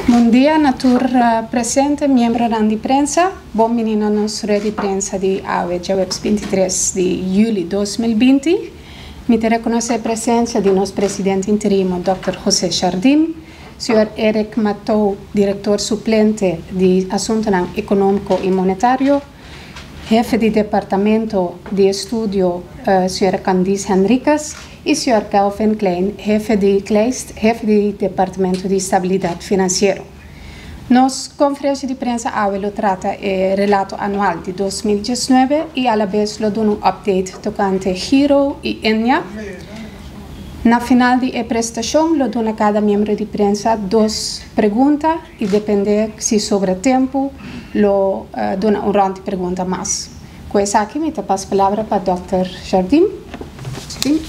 Bom dia, Natur presente, membro da imprensa. Bom menino, nossa rede de prensa de AWE, dia 23 de julho de 2020. Me te reconhece a presença de nosso presidente interino, Dr. José Jardim, Sr. Eric Matou, diretor suplente de Assunto Econômico e Monetário, jefe de Departamento de Estudo, Sr. Candice Henriques, e Sr. Kelvin Klein, jefe de Departamento de Estabilidade Financeira. Nossa conferência de prensa AWE trata o relato anual de 2019 e, à vez, dá um update tocante Giro e ENIA. Na final da apresentação, dá a cada membro de prensa 2 perguntas e, depende se sobra tempo, dá um round de perguntas mais. Com isso aqui, me passo a palavra para o Dr. Jardim. Sim.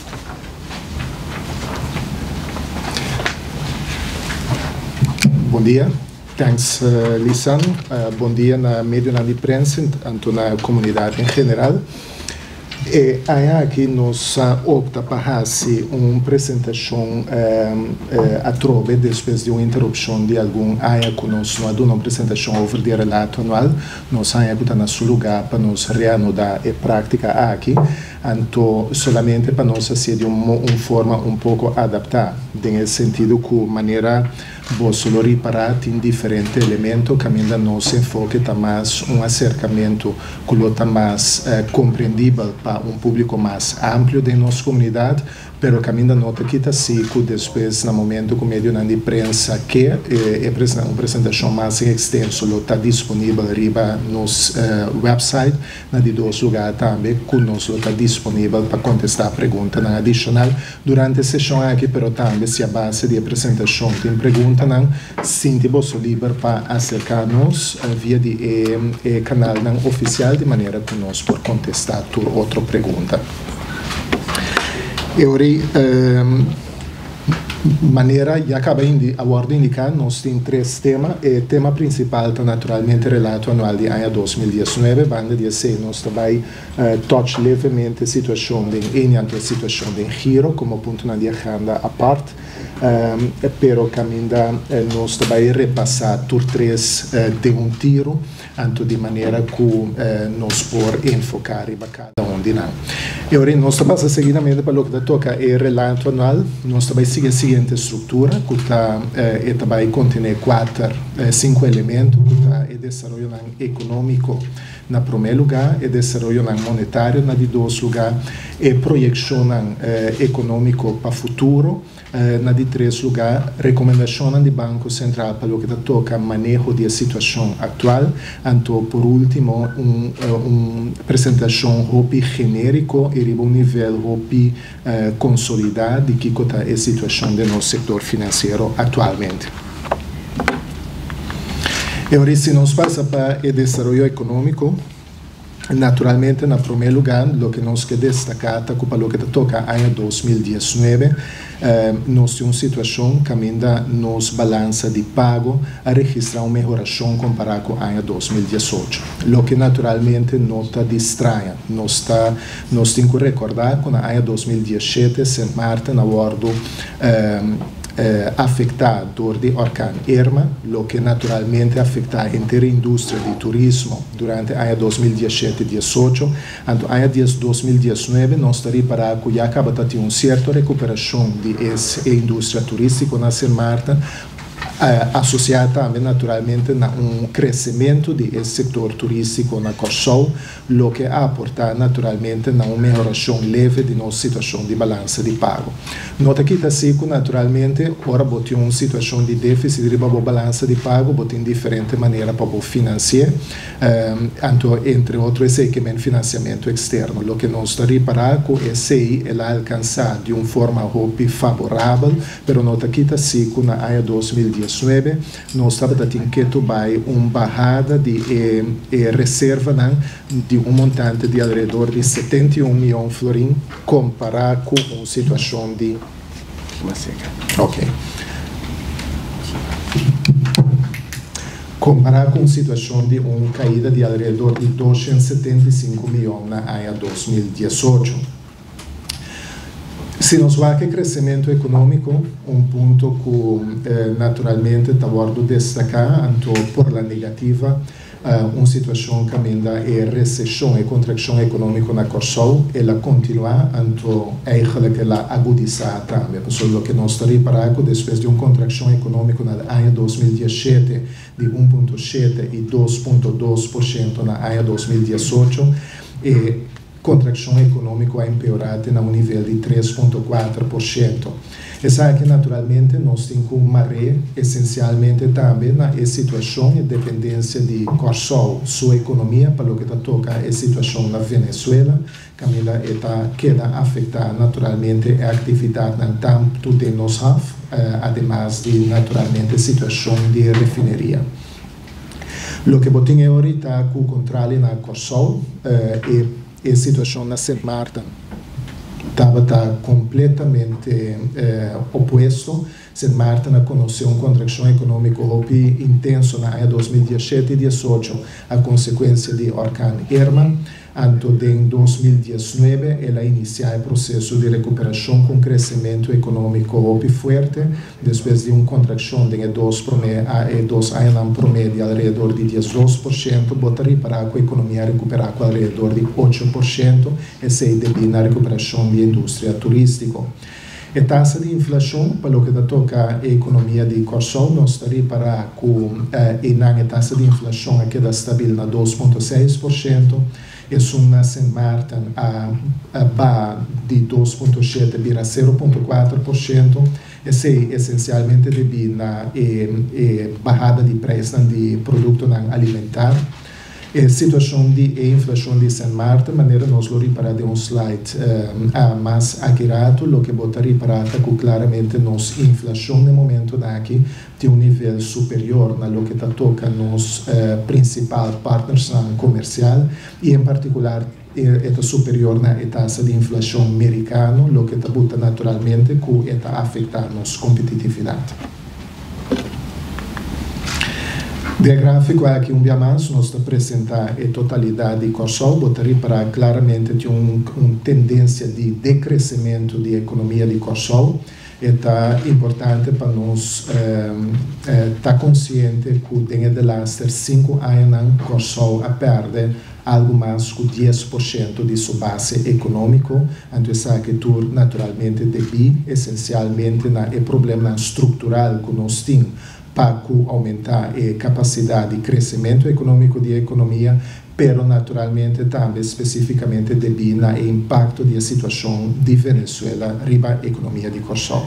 Bom dia, thanks Lisan. Bom dia na mídia de prensa e na comunidade em geral. Aqui nós opta para fazer uma apresentação a trove depois de uma interrupção de algum área que nós não uma apresentação sobre o relato anual. Nós está no seu lugar para nos reanudar a prática aqui. Então, somente para nós ser de uma forma um pouco adaptada, no sentido que maneira posso reparar em diferentes elementos que ainda não se enfoque mais um acercamento que está mais compreendível para um público mais amplo da nossa comunidade, pero que ainda não está seco depois no momento que o meio de prensa que é uma apresentação mais extensa está disponível riba nos website na de 2 lugares também que nós está disponível para contestar a pergunta adicional durante a sessão aqui, pero também se a base de apresentação tem pergunta sinta-se livre para acercar-nos via de canal oficial de maneira que nós por contestar outra pergunta. Maneira já acabei de indicar, nós temos 3 temas. O tema principal está naturalmente relato anual de ano 2019, banda de ser nós também touch levemente a situação de a situação de Giro como ponto na agenda à parte, pero que ainda nós também repassar por 3 de um tiro, anto de maneira que nós por enfocar em cada de não. E ora nós também seguidamente para o que toca o relato anual, nós também seguimos a seguinte estrutura que está também contém 5 elementos que está o desenvolvimento econômico na primeiro lugar, o desenvolvimento monetário na de 2 lugar, e projeção econômico para o futuro na de 3 lugar, recomendação do Banco Central para o que toca manejo da situação atual, então por último uma apresentação hopi genérico e um nível hopi consolidado de que está a situação do nosso setor financeiro atualmente. E ora, se nós passa para o desenvolvimento econômico, naturalmente, na primeiro lugar, o que nós queremos destacar é que para o que toca ano 2019, nós temos uma situação que ainda nos balança de pago a registrar uma melhoração comparada com o ano 2018. O que naturalmente não está distrai. Nós temos que recordar que no ano 2017, Sint Maarten abordo afetado de orcán Irma, lo que naturalmente afecta a inteira indústria de turismo durante o ano 2017-18. No ano 2019, nós estamos para que já acaba de ter uma certa recuperação da indústria turística na Sint Maarten, associada também naturalmente a um crescimento do setor turístico na Costa, o que aporta naturalmente a uma melhoração leve de nossa situação de balança de pago. Nota que está seco naturalmente, ora bote uma situação de déficit de balança de pago, bote em diferente maneira para financiar, entre outros esse que é financiamento externo, o que nós está reparar que esse ela alcançar de uma forma favorável, pero nota que está seco na área 2019, nós estamos inquieto by uma barrada de reserva de um montante de alrededor de 71 milhões de florins comparado com uma situação de comparado com a situação de uma caída de alrededor de 275 milhões na ano 2018. Se nós vai que crescimento econômico, ponto que naturalmente está a destacar, por la negativa, uma situação que ainda é recessão e contração econômica na Corsol, ela continua, eigenlijk ela agudizar também. Pessoal, que nós estamos reparando, depois de uma contração econômica no ano 2017 de 1,7% e 2,2% no ano 2018, contração econômica é empeorada a um nível de 3,4%. E sabe que naturalmente nós temos uma maré essencialmente também na situação e dependência de Corsol, sua economia, para o que toca a situação na Venezuela, que ainda queda afetada naturalmente a atividade no tanto de nós, además de naturalmente a situação de refineria. O que eu tenho ahorita com o controle na Corsol é a situação na St. Martin. Estava completamente oposto. St. Martin conheceu uma contração econômica intensa no ano 2017 e 2018, a consequência de Orcán Irma. Em 2019, ela inicia o processo de recuperação com crescimento econômico forte, depois de uma contração de 2 anos promédio de alrededor de 12%, botaria para a economia recuperar com alrededor de 8%, e se devido à recuperação da indústria turística. A taxa de inflação, para o que toca a economia de Corsol, nós estaríamos para a taxa de inflação que é estável na 2,6%, e na St. Martin a de 2,7% vira 0,4%, e se essencialmente devido à bajada de preço de produto alimentar. A situação de inflação de St. Martin, maneira nós lo reparar de slide mais accurato, o que botaria para claramente nos inflação no momento daqui tem nível superior na lo que toca nos principal partners comercial e em particular é superior na taxa de inflação americano, o que bota naturalmente que está afetando nos competitividade. De gráfico aqui dia mais nós apresentar a totalidade de Corsol, botaria para claramente de uma tendência de decrescimento da economia de Corsol. É importante para nós estar consciente que dentro de 5 anos Corsol perde algo mais que 10% de sua base econômica, então essa que naturalmente deve essencialmente na problema estrutural que nós temos para aumentar a capacidade de crescimento econômico da economia, pero naturalmente também especificamente devido ao impacto da situação de Venezuela riba a economia de Corsol.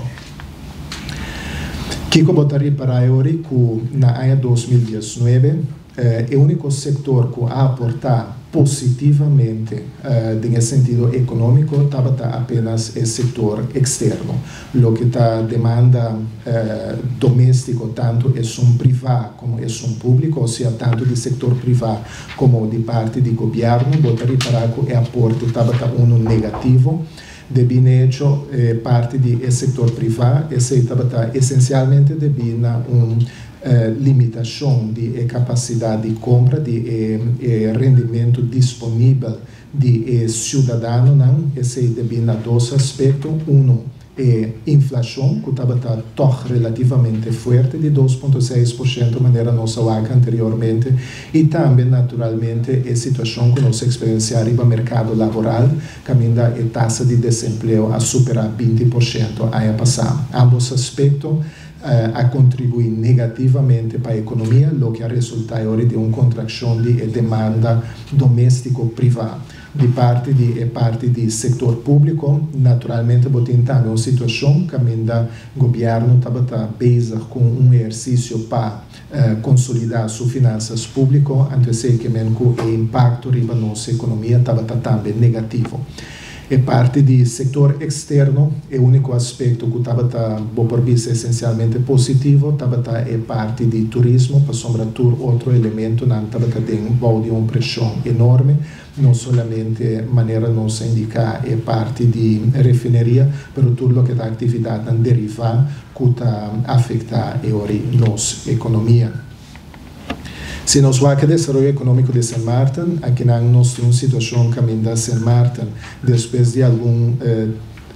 Que eu botaria para agora que na ano 2019 é o único setor que a aportar positivamente nesse sentido econômico estava apenas o setor externo. O que está demanda doméstico tanto é privado como é público, ou seja, tanto do setor privado como de parte do governo, botaria para que o aporte estava negativo. De hecho, parte do setor privado estava essencialmente devido a limitação de capacidade de compra, de rendimento disponível de cidadão, esse devido a dois aspectos. Inflação, que estava relativamente forte, de 2,6%, de maneira nossa vaca anteriormente, e também, naturalmente, a situação que nós experienciamos no mercado laboral, que ainda a taxa de desemprego a superar 20% ano passado. Ambos aspectos a contribuir negativamente para a economia, o que a resultar de uma contração de demanda doméstico-privada. De parte do setor público, naturalmente, tem também uma situação que o governo estava busy com um exercício para consolidar suas finanças públicas, antes que o impacto na nossa economia estava também negativo. E parte do setor externo, o único aspecto que estava por vista essencialmente positivo, estava parte do turismo, para sobretudo outro elemento, não estava de uma pressão enorme, não somente maneira nossa indicar parte de refineria, mas tudo o que a atividade derivada que está afetar a nossa economia. Se nós vamos ao desenvolvimento econômico de St. Martin, aqui nós temos uma situação que ainda St. Martin, depois de algum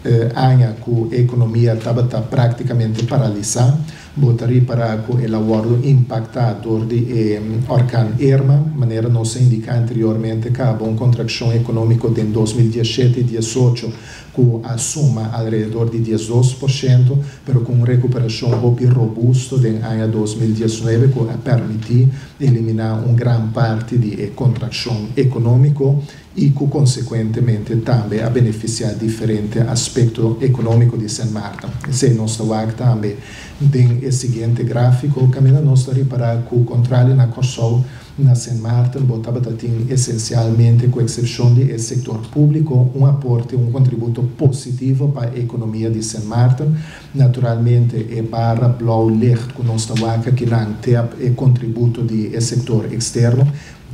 anha que a economia estava praticamente paralisada, botaria para que o acordo impactador de orcan Irma, maneira não se indica anteriormente que há uma contração econômica de 2017 e 2018 que assuma alrededor de 12%, mas com uma recuperação robusta em ano 2019 que permitiu eliminar uma grande parte de contração econômica e que, consequentemente, também a beneficiar diferentes aspectos econômicos de Sint Maarten. Se nós estamos também tem o seguinte gráfico, caminha nós reparar que o contrário na Corsol, na Sint Maarten, botava essencialmente, com exceção do setor público, um aporte, um contributo positivo para a economia de Sint Maarten. Naturalmente, é para Blauw Licht, que nós estamos aqui, não tem o contributo do setor externo.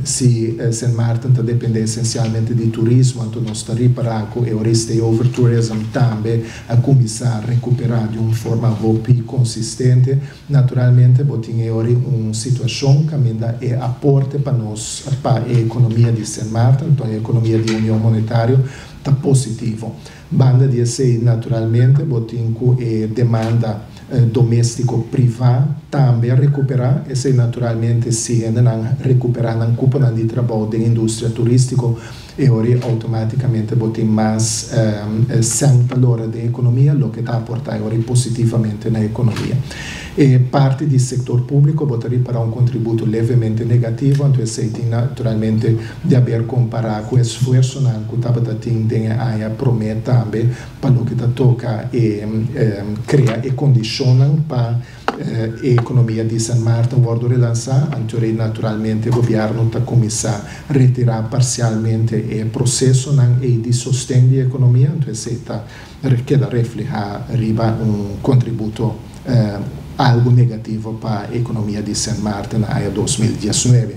Se Sint Maarten está dependendo essencialmente de turismo, então nós estamos reparando que o Stay Over Tourism também a começar a recuperar de uma forma consistente. Naturalmente, tem uma situação que ainda é aporte para nós, para a economia de Sint Maarten, então a economia da União Monetária está positivo. Banda de sei naturalmente, tem que demanda doméstico-privado também recuperar, e se naturalmente se ainda recuperar na culpa de trabalho da indústria turística, e ora automaticamente tem mais sem valor da economia, o que está a aportar positivamente na economia. E parte do setor público botaria para um contributo levemente negativo, então se tem naturalmente de haver comparado com o esforço que estava tendo a promete também para o que toca e criar e condicionam para a economia de Sint Maarten volta a relançar, então naturalmente o governo está começando a retirar parcialmente o processo de sustento da economia, então se está queda reflejar arriba um contributo algo negativo para a economia de Sint Maarten no ano 2019.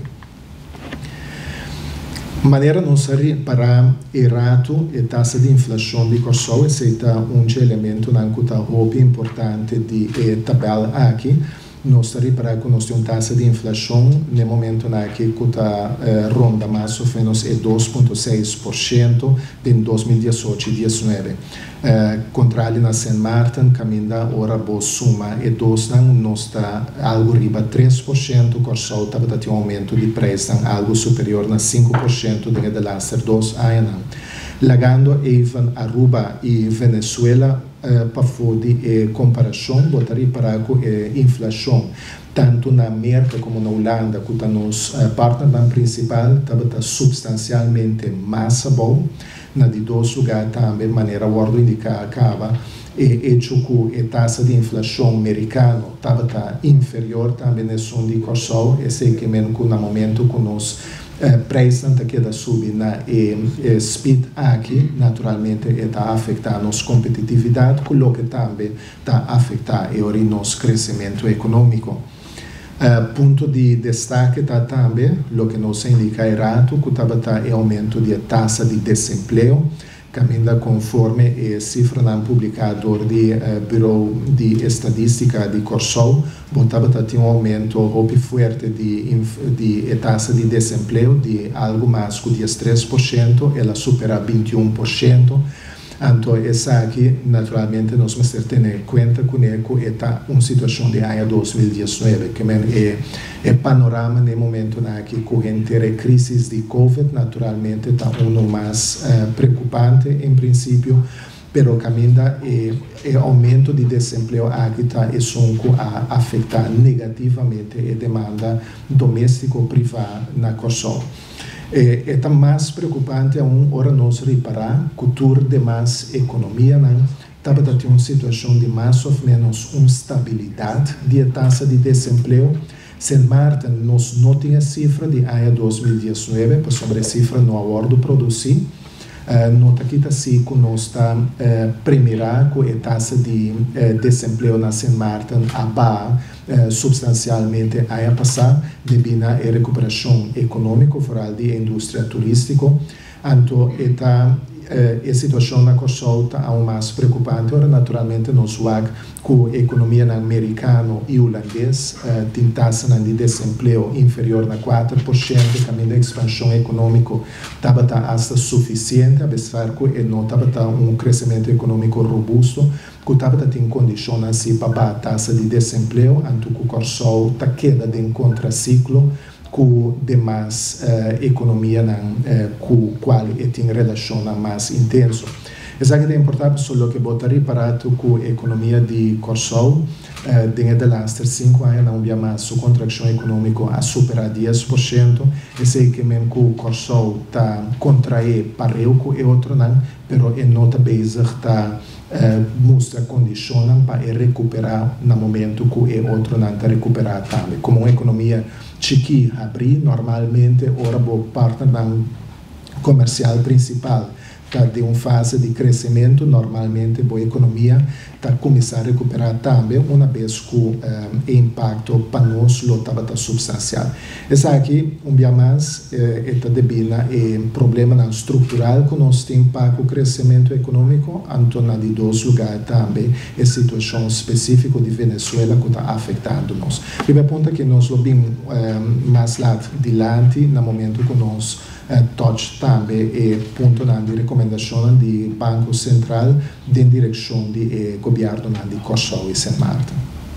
Maneira nós reparar o rato e taxa de inflação de Corsol, esse é elemento que está importante de tabela aqui. Nós reparar que nós temos uma taxa de inflação no momento que está ronda mais ou menos 2,6% em 2018 e 2019. Contrário na Sint Maarten, caminha ora boa suma e nós está algo riba 3%, Corsol estava tendo um aumento de preço algo superior a 5% desde os últimos 2 anos. Lagando even Aruba e Venezuela para fazer comparação, botaria para a inflação tanto na América como na Holanda, que está nos partner principal, estava substancialmente mais bom. Na de dois lugares também, maneira o indicar acaba, e que a taxa de inflação americana estava inferior também na zona de Corsol, e sei que mesmo no momento que nós preço que da subir na speed aqui, naturalmente está afetando a nossa competitividade, o que também está afetando o nosso crescimento econômico. Ponto de destaque está também, o que nos indica errado, que estava o aumento da taxa de desemprego, caminha conforme a cifra publicada do Bureau de Estadística de Corsol, botava ter um aumento muito forte de taxa de desemprego de algo mais que 13%, ela supera 21%. Então, essa aqui, naturalmente, nós temos que ter em conta que está uma situação de ano 2019, que é panorama no momento que corrente a crise de Covid, naturalmente, está mais preocupante, em princípio, pero caminha e aumento de desemprego aqui está a afetar negativamente a demanda doméstico-privada na Corsol. É mais preocupante ora nós reparar que tour de mais economia estava tendo uma situação de mais ou menos uma estabilidade de taxa de desemprego. Sint Maarten nós não tinha cifra de ano 2019, por sobre a cifra no acordo produzir. Nota aqui está assim que nós está primeira com a taxa de desemprego na Sint Maarten abaixo substancialmente a passar devido à recuperação econômica fora da indústria turística. Então, está a situação na Kosovo está ainda mais preocupante. Ora, naturalmente, nós vemos que a economia americana e holandesa tem taxa de desemprego inferior a 4%, caminho da expansão econômica estava hasta suficiente, apesar que não estava crescimento econômico robusto, que estava em condições assim para a taxa de desemprego, anto que o Kosovo está queda de contraciclo com demais economia com a qual tem relação mais intenso. É importante só que botar reparado com a economia de Kosovo, dentro dos últimos 5 anos, não havia mais sua contração econômica a superar 10%, e sei que mesmo que o Kosovo está contrair pareu com o outro não, mas é nota base está mostra condições para recuperar no momento que o outro não está recuperar também. Como uma economia chiqui abrir, normalmente, ora boa parte do comercial principal está de uma fase de crescimento, normalmente a economia está começando a recuperar também, uma vez que o impacto para nós estava substancial. Essa aqui, dia mais, está devina problema estrutural que nós temos para o crescimento econômico, então, de 2 lugares também, a situação específica de Venezuela que está afetando nós. Primeiro ponto é que nós lo vimos mais lá adiante, no momento que nós touch também é ponto de recomendação do Banco Central em direção do governo de Kosovo e Sint Maarten.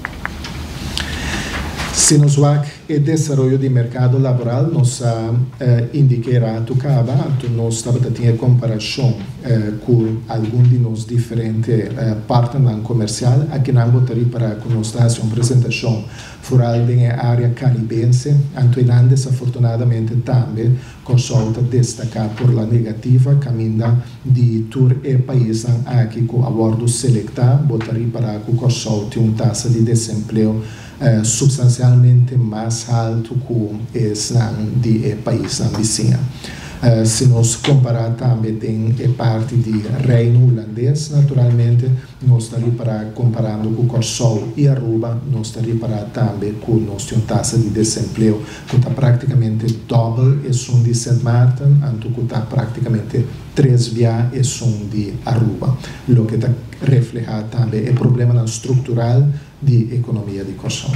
Se nos vamos ao desenvolvimento do mercado laboral, nós indicará que nós estamos tendo comparação com alguns de nos diferentes partes comercial. Aqui não gostaria para que nós façamos uma apresentação foral da área caribense, então desafortunadamente também Kosovo destacar por la negativa caminho de tour e país aqui com a bordo selectar, botaria para que Kosovo tenha uma taxa de desemprego substancialmente mais alto que esse de país vizinho. Se nós comparar também a parte do reino holandês, naturalmente, nós estaríamos para comparando com Kosovo e Aruba, nós estaríamos para também com nós temos taxa de desemprego que está praticamente doble esse de Sint Maarten, anto que está praticamente 3 vezes esse de Aruba, o que está reflejado também é o problema estrutural da economia de Kosovo.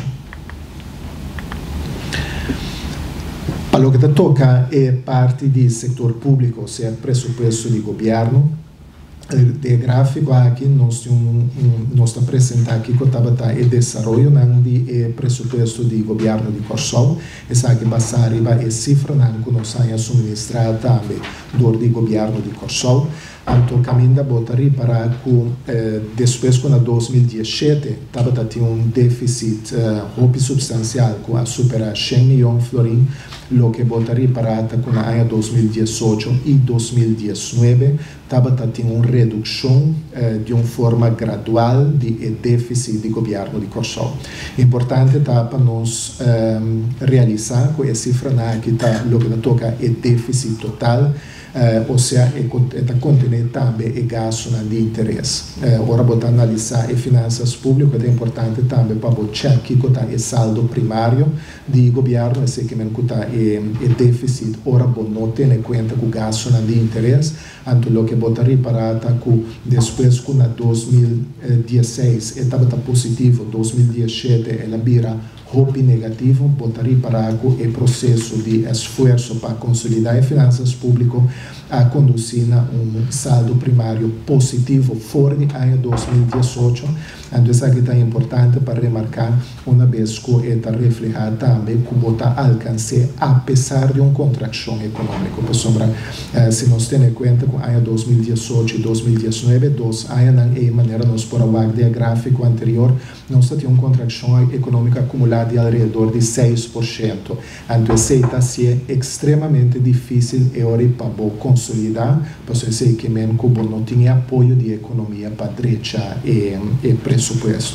Para o que toca é parte do setor público, ou seja, presupuesto do governo. O gráfico aqui nós está apresentando aqui que estava o desenvolvimento do presupuesto do governo de Kosovo. Essa aqui basada é a cifra que nós temos suministrado também do governo de Kosovo. Então, caminho botaria para que depois, quando em 2017, estava tendo déficit substancial que a superar 100 milhões de florins, o que botaria para que em 2018 e 2019 estava tendo uma redução de uma forma gradual de déficit do governo de Kosovo. Importante está para nós realizar que a cifra que está o que toca é déficit total, ou seja, está contendo também o gasto de interesse. Ora, para analisar as finanças públicas, é importante também para checar que está o saldo primário do governo, esse que está o déficit, ora, não tem em conta o gasto de interesse, então, o que botaria para que depois, quando 2016 estava positivo, 2017 ela vira negativo, botaria para que o processo de esforço para consolidar as finanças públicas a conduzir a saldo primário positivo fora de ano 2018. Então, isso aqui é importante para remarcar, uma vez que está refletido também que botar alcance apesar de uma contração econômica. Por sombra, se nós temos em conta que ano 2018 e 2019, 2 anos, de maneira nós por o gráfico anterior, nós temos uma contração econômica acumulada de alrededor de 6%. Então, isso está sendo extremamente difícil para consolidar, porque eu sei que mesmo Cuba não tinha apoio de economia para direita e pressuposto.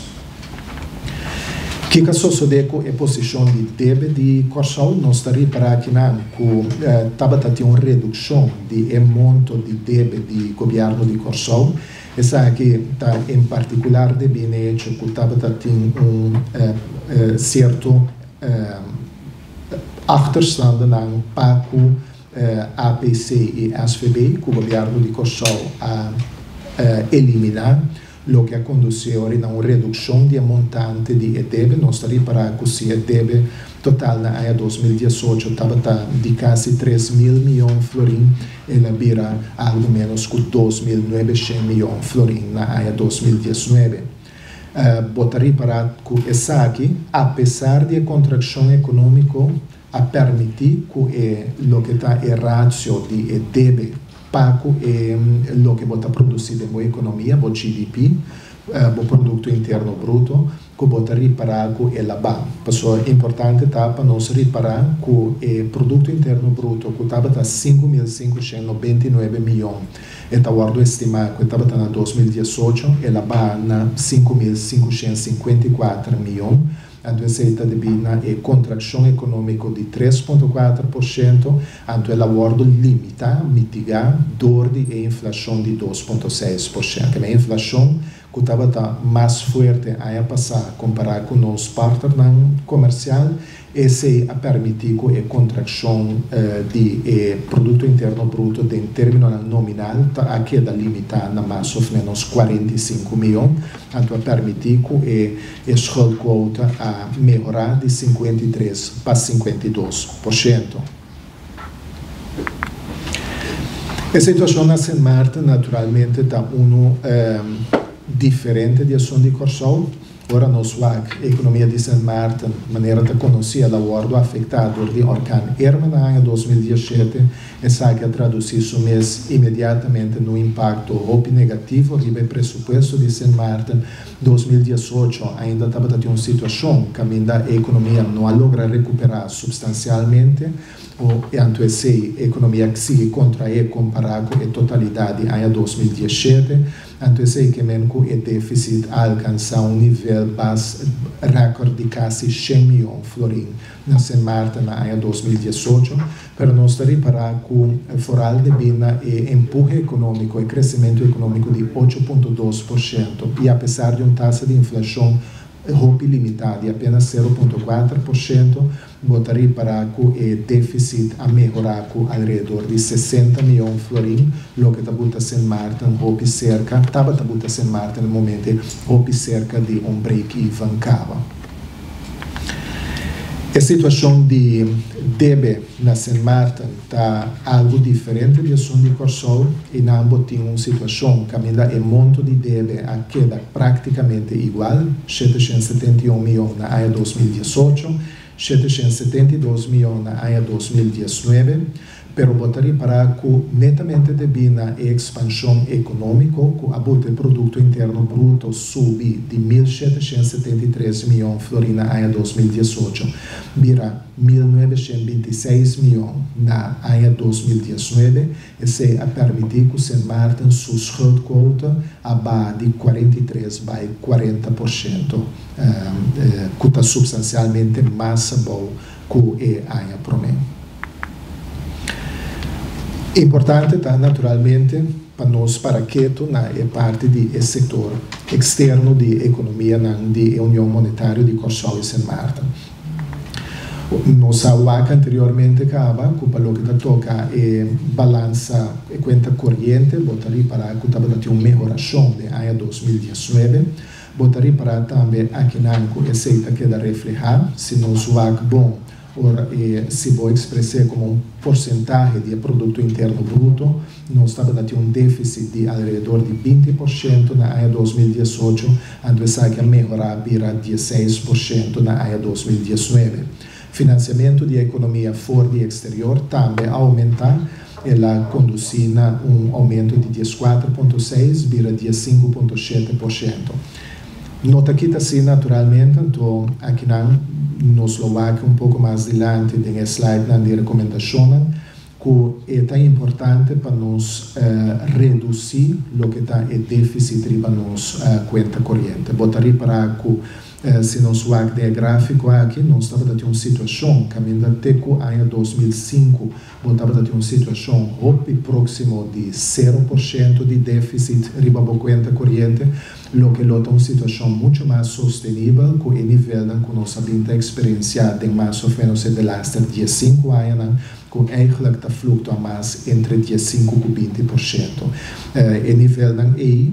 O que sucede com a posição de débito de Kosovo? Nós estaríamos para aqui que estava tendo uma redução de monto de débito do governo de Kosovo. Essa aqui está em particular de bem hecho que estava tendo certo achterstand para APC e SVB, que o governo de Corsol a eliminar, o que conduziu a uma redução de montante de EDB. Nós estamos para que se EDB total na ano 2018 estava de quase 3 mil milhões de florins, ela vira algo menos que 2.900 milhões de florins na ano 2019. Botaria para que essa aqui, apesar de contração econômica, a permitir que o que está em ratio de EDB pago o que está produzido em boa economia, o GDP, o produto interno bruto, que bota reparar que ela baixa. Pessoal, é importante para nós reparar que o produto interno bruto que estava a 5.599 milhões, então guardo estimar que estava em 2018, ela baixa na 5.554 milhões. Então, essa está devina é contração econômica de 3,4%, então ela guarda limitar, mitigar, dor de inflação de 2,6%. A inflação que estava mais forte a ano passado comparado com os partners comerciais, esse a permitir que a contração de produto interno bruto em termos nominal a queda limitada na mais ou menos 45 milhões, então a permitir que a schuld quota a melhorar de 53% para 52%. A situação na Sint Maarten naturalmente está diferente de ação de Corsol. Ora, nós vemos a economia de Sint Maarten, maneira de conhecer a bordo afetada por o orcano Irma no ano 2017, e sabe que traduzir isso mês imediatamente no impacto negativo sobre o pressuposto de Sint Maarten. 2018 ainda estava em uma situação que a economia não logra recuperar substancialmente, então essa economia que se contrai comparado com a totalidade do ano 2017, então essa que o déficit alcança nível base recorde de quase 100 milhões de florins na Sint Maarten no ano 2018, mas nós estamos para que foral de bina e empurre econômico e crescimento econômico de 8,2%, e apesar de uma taxa de inflação limitada de apenas 0,4%, botaria para que o déficit a melhorar com alrededor de 60 milhões de florins, o que está Sint Maarten estava Sint Maarten no momento cerca de um break-even cava. A situação de DEB na Sint Maarten está algo diferente da ação de Corsol, e ambos têm uma situação que o monte de DEB a queda praticamente igual, 771 milhões no ano 2018, 772 milhões no ano 2019, pero botaria para que netamente devina a expansão econômica, que o produto interno bruto subi de 1.773 milhões de florins no ano 2018, vira 1.926 milhões no ano 2019, e se a permitir que Sint Maarten sua schuld quota abaixo de 43% by 40%, que está substancialmente mais bom que o ano prometido. Importante está naturalmente para nós para que na parte do setor externo de economia da União Monetária de Corsol e Sint Maarten. Nós falamos anteriormente que para o que toca a balança e conta corrente, botaria para que estava tendo uma melhoração no ano 2019, botaria para também aqui na receita que da reflejar, se nós falamos bom, se vou expressar como um porcentagem de produto interno bruto, nós estávamos tendo um déficit de alrededor de 20% no ano 2018, então essa que melhorar vira 16% no ano 2019. Financiamento da economia fora do exterior também aumenta, ela conduzir a um aumento de 14,6% vira 15,7%. Nota aqui está assim naturalmente, então aqui nos Eslováquia um pouco mais adiante tem slide de recomendação que é tão importante para nós reduzir o que está o déficit para nossa conta corrente. Botaria para que se nós olharmos o gráfico aqui, nós estávamos tendo uma situação, caminhando até o ano 2005, estávamos tendo uma situação próximo de 0% de déficit riba da conta corrente, o que é uma situação muito mais sustentável com o nível que nós temos experienciado em mais ou menos de 15 anos, que eigenlijk está fluctua mais entre 15 e 20%. E nível não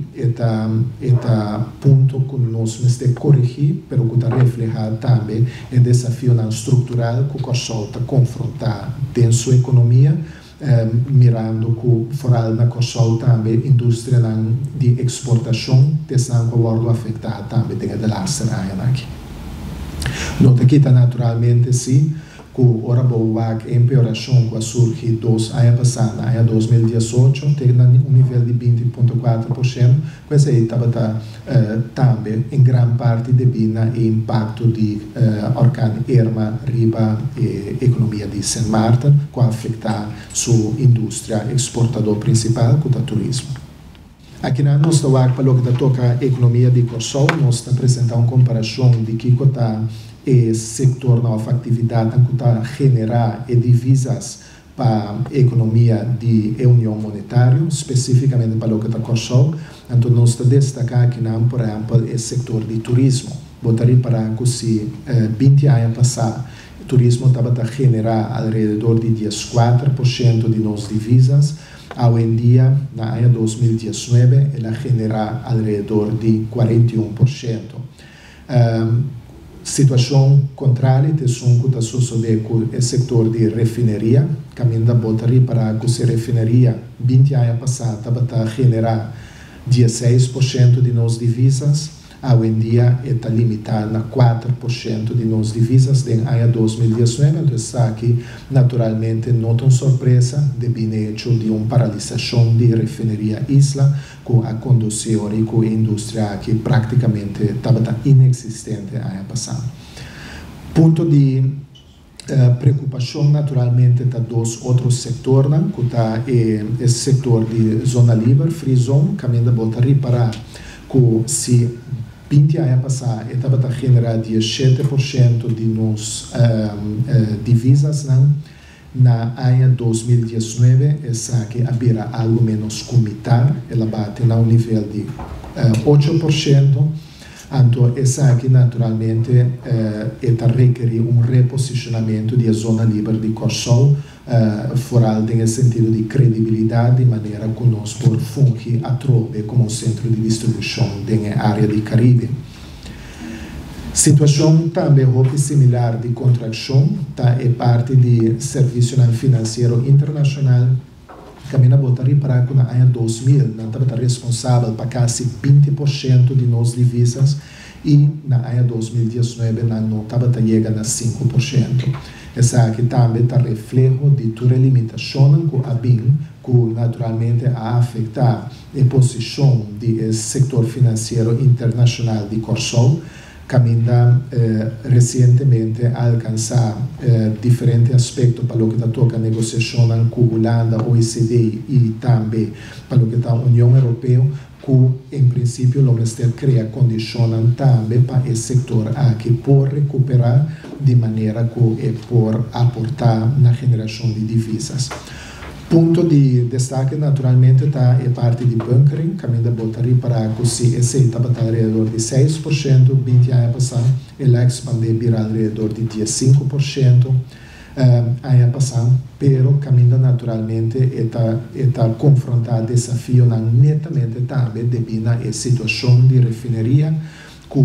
é ponto que nós temos de corrigir, mas que está refletido também o desafio estrutural que o Corsol está confrontar dentro da sua economia, mirando que fora na Corsol também a indústria de exportação está sendo afetada também dentro da nossa área. Nota aqui está naturalmente sim, que ora boa empeoração que surgiu dos anos passados, na ano 2018, tem um nível de 20,4%, questo aí estava também em grande parte devido ao impacto de orcano Irma riba a economia de Sint Maarten, que afeta sua indústria exportador principal, que é o turismo. Aqui na nossa para o que toca a economia de Corsol, nós apresentamos uma comparação de que está o setor da atividade que está generar divisas para a economia da União Monetária, especificamente para o que está Corsol. Então, nós destacamos aqui, por exemplo, o setor de turismo. Botaria para que se 20 anos passados, o turismo estava a generar alrededor de 14% de nossas divisas. Hoje em dia, na ano 2019, ela genera alrededor de 41%. Situação contrária que está sucedendo com o setor de refinaria, caminho da botaria para que a refinaria 20 anos passados estava a generar 16% de nossas divisas, hoje em dia está limitada a 4% de nossas divisas no ano 2019, então está aqui naturalmente não tão surpresa devido ao hecho de uma paralisação de refinaria Isla, que aconteceu com a indústria que praticamente estava inexistente no ano passado. Ponto de preocupação naturalmente está dos outros setores, que está o setor de zona livre, free zone, caminho da botaria para que se 20 anos passados, estava a generar 17% de nossas divisas, na ano 2019, essa que havia algo menos que metade, ela bate a um nível de 8%, então essa aqui naturalmente requer um reposicionamento da zona livre de Corsol, fora no sentido de credibilidade, de maneira que nós podemos fungir a Trobe como centro de distribuição na área do Caribe. Situação também similar de contração, é parte do Serviço Financeiro Internacional, caminha a botar para que no ano 2000 não estava responsável para quase 20% de nossas divisas e no ano 2019 não estava chegando a 5%. Essa aqui também está reflexo de toda a limitação que a BIM, que naturalmente a afetar a posição do setor financeiro internacional de Corsol, caminha recentemente a alcançar diferentes aspectos para o que toca a negociação com a Holanda, OECD e também para o que está a União Europeia, que em princípio o Ministério cria condições também para esse setor que pode recuperar de maneira que pode aportar na geração de divisas. Ponto de destaque naturalmente está a parte de bunkering, caminho da botaria para que se esse estava alrededor de 6%, 20 anos passados, ela expandiu para alrededor de 15%, ano passado, pero caminho naturalmente está confrontado desafio netamente também devido à situação de refinaria, que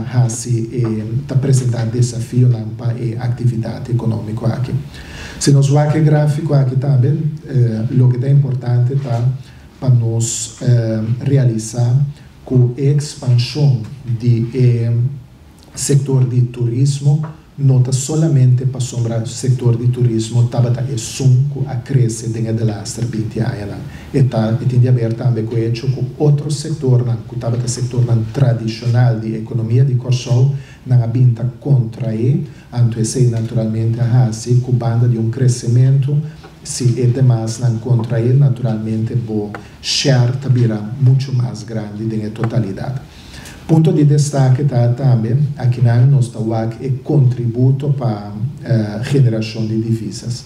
está apresentando desafio para a atividade econômica aqui. Se nós vamos ao gráfico aqui também, o que é importante para nós realizar com a expansão do setor de turismo, não está somente para sombra do setor de turismo, estava a crescer dentro das 20 anos. E tem a ver também com o hecho que outro setor, que estava o setor tradicional de economia de Corsol, não habita contrair, então esse naturalmente assim, com banda de crescimento, se é demais não contrair, naturalmente o share virá muito mais grande na totalidade. Ponto de destaque está também, aqui na nossa WAC, é contributo para a geração de divisas.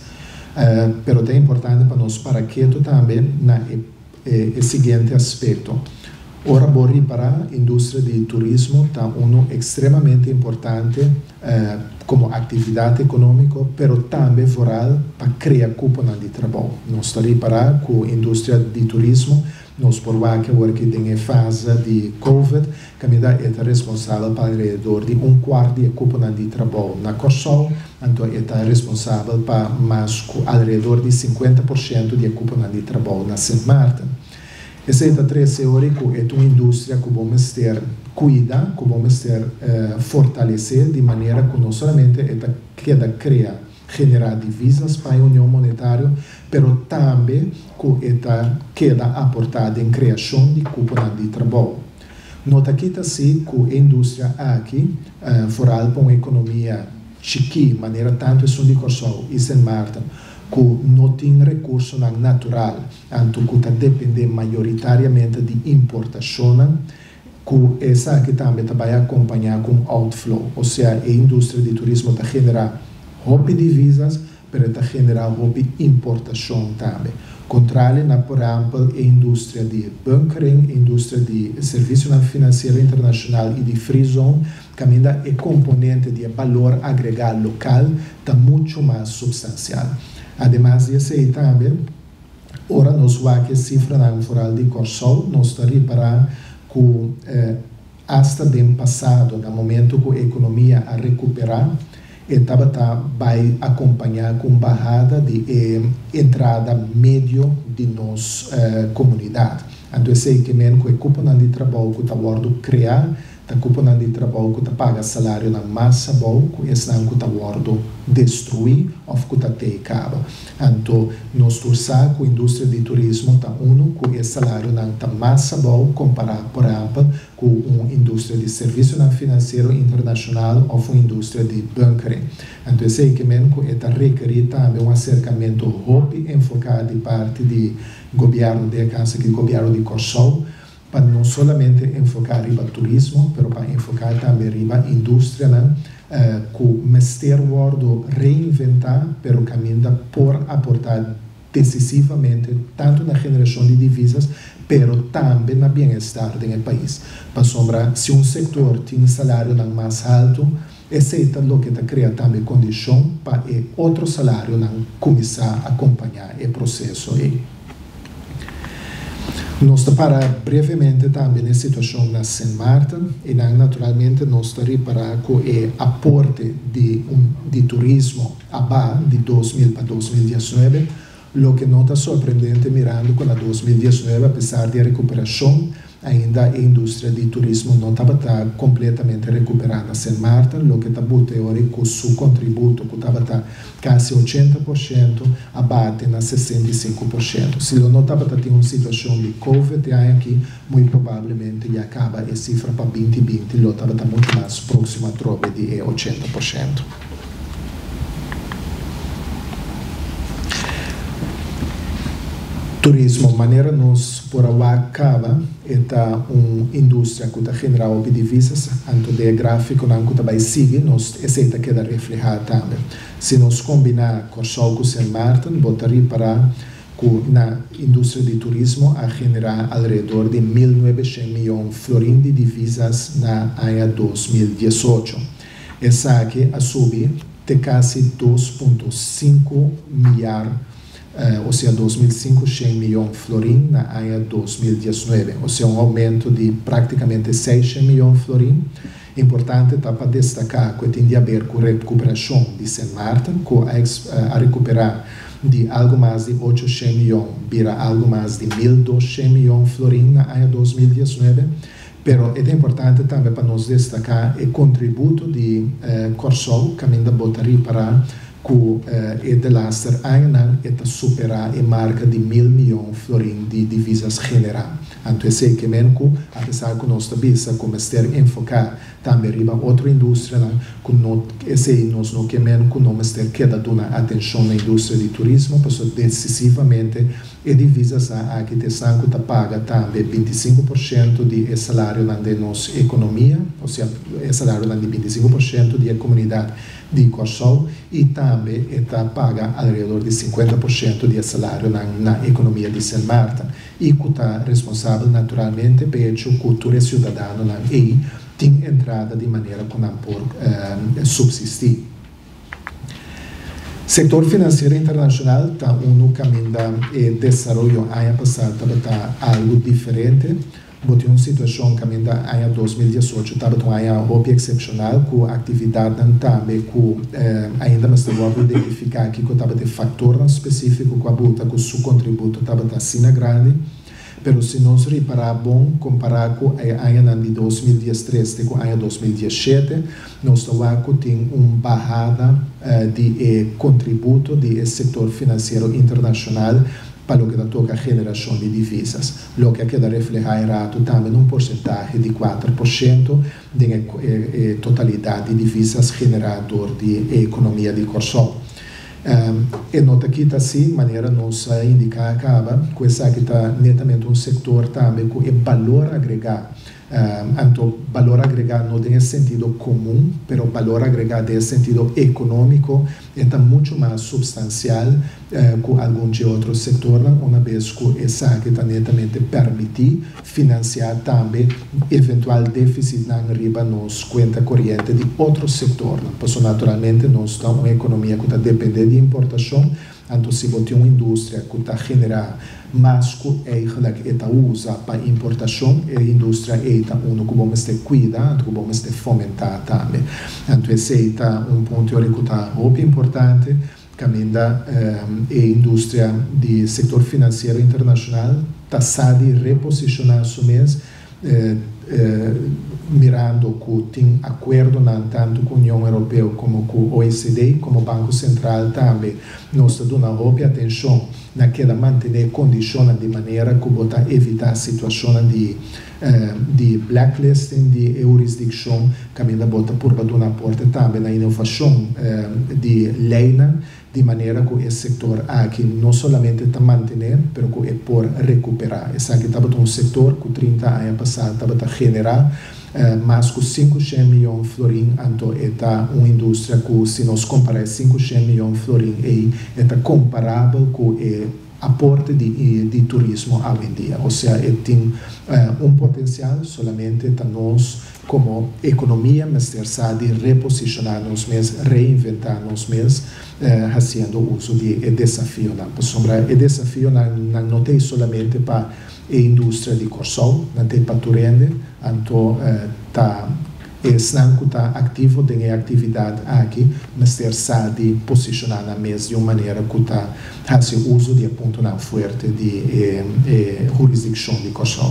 Mas é importante para nós para que também o seguinte aspecto. Ora borri para a indústria de turismo está extremamente importante como atividade econômica, mas também foral para criar cupom de trabalho. Nós estamos para com a indústria de turismo, nós por que agora que tem a fase de Covid, que é responsável para alrededor de um quarto de cupom de trabalho na Corsol, então é responsável para mais alrededor de 50% de cupom de trabalho na Sint Maarten. Essa é a teórico, é uma indústria que vamos ter cuidar, que vamos ter fortalecer de maneira que não somente queda criar, generar divisas para a União Monetária, mas também que queda aportada em criação de cupom de trabalho. Nota aqui assim que a indústria aqui, foral para uma economia chique, maneira tanto é de Corsol e Sint Maarten, que não tem recurso natural, então que depende majoritariamente de importação, que essa aqui também vai acompanhar com outflow, ou seja, a indústria de turismo está generar roupa de divisas, mas está generar roupa de importação também. Contrário, por exemplo, a indústria de bunkering, a indústria de serviço financeiro internacional e de free zone, que ainda é componente de valor agregado local, está muito mais substancial. Además disso aí também, ora nós vamos que cifra na foral de Corsol, nós estamos reparando que hasta bem passado, no momento que a economia a recuperar, vai acompanhar com barrada de entrada médio de nossa comunidade. Então, sei que mesmo que o cupom de trabalho que está criar, o cupom de trabalho que paga salário na massa bom, que esse não que está destruir ou que está ter cabo. Então, nós torçamos que a indústria de turismo está que esse salário não está massa bom comparado, por exemplo, com uma indústria de serviço financeiro internacional ou uma indústria de bunkering. Então, eu sei que mesmo que está requerir também um acercamento enfocado de parte do governo de casa, que o governo de Corsol, para não somente enfocar no turismo, mas para enfocar também na indústria, que o Mister World reinventar, mas caminha por aportar decisivamente, tanto na geração de divisas, mas também no bem-estar do país. Para sombra, se um setor tem um salário mais alto, esse é o que cria também condição para outro salário começar a acompanhar o processo. Nós para brevemente também na situação na Sint Maarten e naturalmente nós reparar com o aporte de turismo de 2000 para 2019, o que não está surpreendente mirando com a 2019, apesar de recuperação, ainda a indústria de turismo não estava completamente recuperada na Sint Maarten, o que está teórico, seu contributo que estava quase 80%, abate na 65%. Se não estava tendo uma situação de Covid, aqui, muito provavelmente já acaba a cifra para 2020, ele estava muito mais próximo a trove de 80%. Turismo, maneira nós por acaba é uma indústria que está generando divisas, então o gráfico não que vai seguir, nós aceita que refletir também. Se nós combinar Corsol com Sint Maarten, botaria para que na indústria de turismo a generar alrededor de 1.900 milhões de florins de divisas na ano 2018. Essa aqui a subir de quase 2,5 milhares ou seja, 2.500 milhões de florins na ano 2019, ou seja, um aumento de praticamente 600 milhões de florins. Importante está para destacar que tem a ver com a recuperação de Sint Maarten, que a recuperar de algo mais de 800 milhões, vira algo mais de 1.200 milhões de florins na ano 2019. Pero é importante também para nós destacar o contributo de Corsol, que ainda botaria para que de laster ano está superar a marca de 1.000 milhões de florins de divisas general. Então, esse que mesmo, apesar que nós também começar a enfocar também riba outra indústria, que nós não queremos que nós queda uma atenção na indústria de turismo, porque decisivamente a divisas a que está paga também 25% de salário da nossa economia, ou seja, o salário de 25% da comunidade de Corsol, e também paga alrededor de 50% do salário na economia de São Marta e que está responsável naturalmente pelo que o cidadão aí tem entrada de maneira que não pode subsistir. Setor financeiro internacional está no caminho de desenvolvimento. Ano passado está algo diferente. Bote uma situação que no ano 2018 estava um ano excepcional, com atividade também, com ainda mais devo identificar que estava de fator específico com a buta, com o seu contributo estava assim grande. Pero se nós reparar bom, comparar com o ano de 2013 com o ano 2017, nós temos uma barrada de contributo do setor financeiro internacional para o que toca a geração de divisas. O que queda reflejado também um porcentagem de 4% da totalidade de divisas gerador de economia de Corsol. E nota aqui está assim, maneira nos indicar acaba, que essa aqui está netamente um setor também com valor agregado. Então, valor agregado não tem sentido comum, mas valor agregado tem sentido econômico, está muito mais substancial que algum de outros setores, uma vez que essa aqui está netamente permitir financiar também eventual déficit na riba nos conta corrente de outros setores. Porque naturalmente nós estamos uma economia que está dependendo de importação. Então, se você tem uma indústria que está generando mais que ela usa para importação, a indústria está que vamos ter cuidado, que vamos ter fomentar também. Então, esse é um ponto que está muito importante. Caminha a indústria do setor financeiro internacional está sabe reposicionar-se mesmo, mirando que tem acordo tanto com a União Europeia como com o OECD, como o Banco Central também, nós damos uma atenção naquela manter condições de maneira que bota evitar situações de blacklisting, de jurisdição, que ainda bota por uma porta também na inovação de lei, de maneira que esse setor aqui não somente está manter, mas que é por recuperar. Esse aqui estava um setor que 30 anos passados estava a generar mais que 500 milhões de florins, então é uma indústria que, se nós compararmos 500 milhões de florins, é comparável com o aporte de turismo hoje em dia. Ou seja, tem um potencial somente para nós, como economia, mas ter de reposicionar-nos mesmos, reinventar-nos mesmos, fazendo uso de desafio. O desafio não tem somente para a indústria de Corsol, não tem para Turende, então está ativo em atividade aqui, mas ter de posicionar na mesa de uma maneira que está fazendo uso de ponto não forte de jurisdição de Corsol.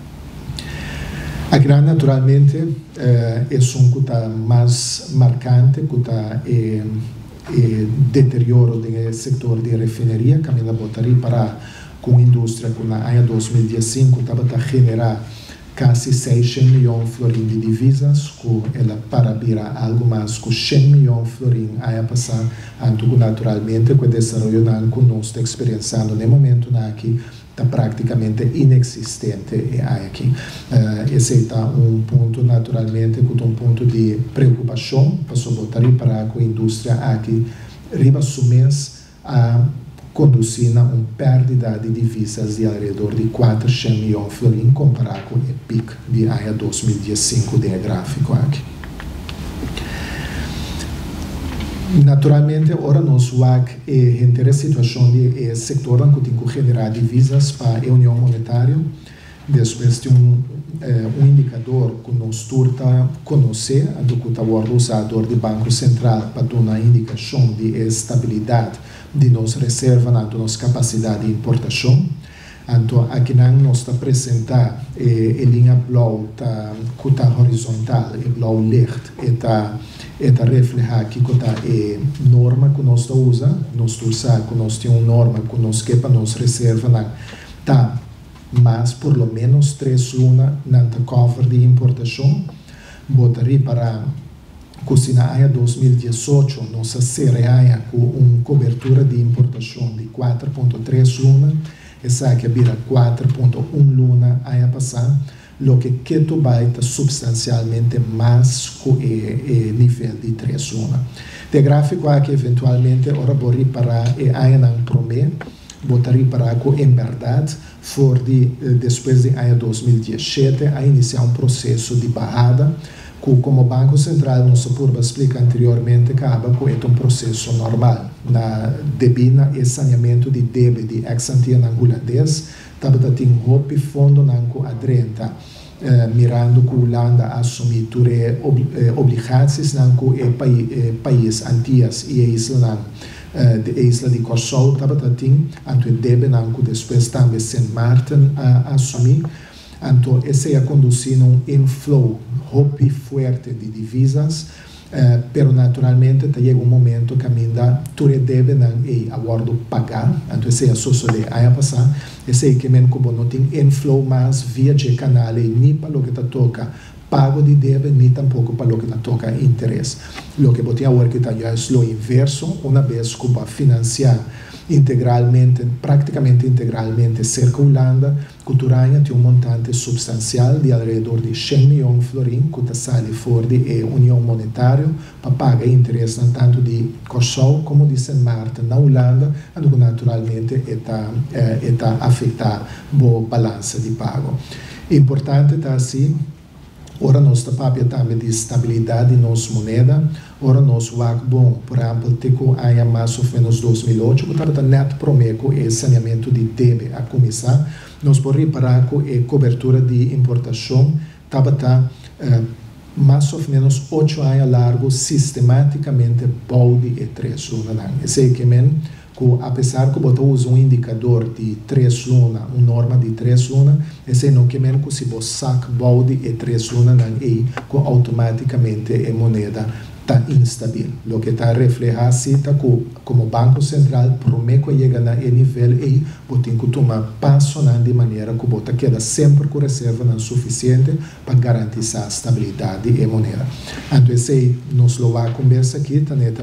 A grande, naturalmente, é que está mais marcante, que está deterioro do setor de refinaria, que ainda botaria para com a indústria que no ano 2015 estava a generar quase 600 milhões de florins de divisas, que ela para virar algo mais que 100 milhões de florins ano passado, então naturalmente com o desenvolvimento que nós estamos experienciando no momento aqui, está praticamente inexistente aqui. Esse é um ponto, naturalmente, com um ponto de preocupação, para botar para a indústria aqui, riba mês a conduzir a uma perda de divisas de alrededor de 400 milhões de florins, comparado com o pico de ano 2015 do gráfico aqui. Naturalmente, agora nós vamos ter a situação do setor que tem que generar divisas para a União Monetária. Depois tem um indicador que nós turta conhecer, do que está usado do Banco Central para dar uma indicação de estabilidade de nossa reserva, de nossa capacidade de importação. Então, aqui nós está apresentando a linha blau que está horizontal, e blau licht, está reflejar aqui que está a norma que nós usamos, nós usamos que nós temos uma norma que nós quer para nossa reserva, está mas por lo menos 3 lunas na cover de importação. Botaria para que se na ano 2018 nossa cereaia com uma cobertura de importação de 4,3 lunas, essa aqui vira 4,1 lunas ano passado, o que vai estar substancialmente mais que o nível de 3 lunas. De gráfico aqui eventualmente ora vou reparar e ainda não promê, vou reparar que em verdade depois de ano 2017 a iniciar um processo de barrada que como Banco Central não se pode explicar anteriormente que acaba com um processo normal na debina e saneamento de débito de ex-ante na holandês tabata tem roupa fundo nanco adrenta mirando que Holanda assumir ture obrigações nanco país antias e isla de Corsol tabata tem anto debe nanco depois também Saint Martin assumir anto esse a conduzir um inflow roupa forte de divisas pero naturalmente chega um momento que ainda ture deve não aguardo pagar então esse é só de aí passar esse é que men como não tem inflow mais via de canal nem para o que te toca pago de deve nem tampouco para o que te toca interesse o que botinha agora que está já é o inverso uma vez que vai financiar integralmente, praticamente integralmente cerca Holanda, Culturanha tem montante substancial de alrededor de 100 milhões de florins que sai fora da União Monetária para pagar interesse tanto de Corsol como de Saint Martin na Holanda, que naturalmente está afetar a balança de pago. Importante está assim. Ora nós estamos também de estabilidade em nossa moeda. Ora nós vamos bom, por exemplo, teco aí mais ou menos 2008, que estava net promeco e saneamento de débito a começar. Nós podemos reparar que a cobertura de importação estava mais ou menos 8 anos largo sistematicamente balde e 3 lunas. Esse é que apesar que você usa um indicador de 3 lunas, uma norma de 3 lunas, esse não que mesmo que se você saca balde e 3 lunas, que automaticamente a moneda está instável. O que está refletindo está que como Banco Central, por que chega a nível aí, você tem que tomar passo de maneira que você queda sempre com reserva suficiente para garantir a estabilidade da moneda. Então, esse nós vamos conversar aqui, também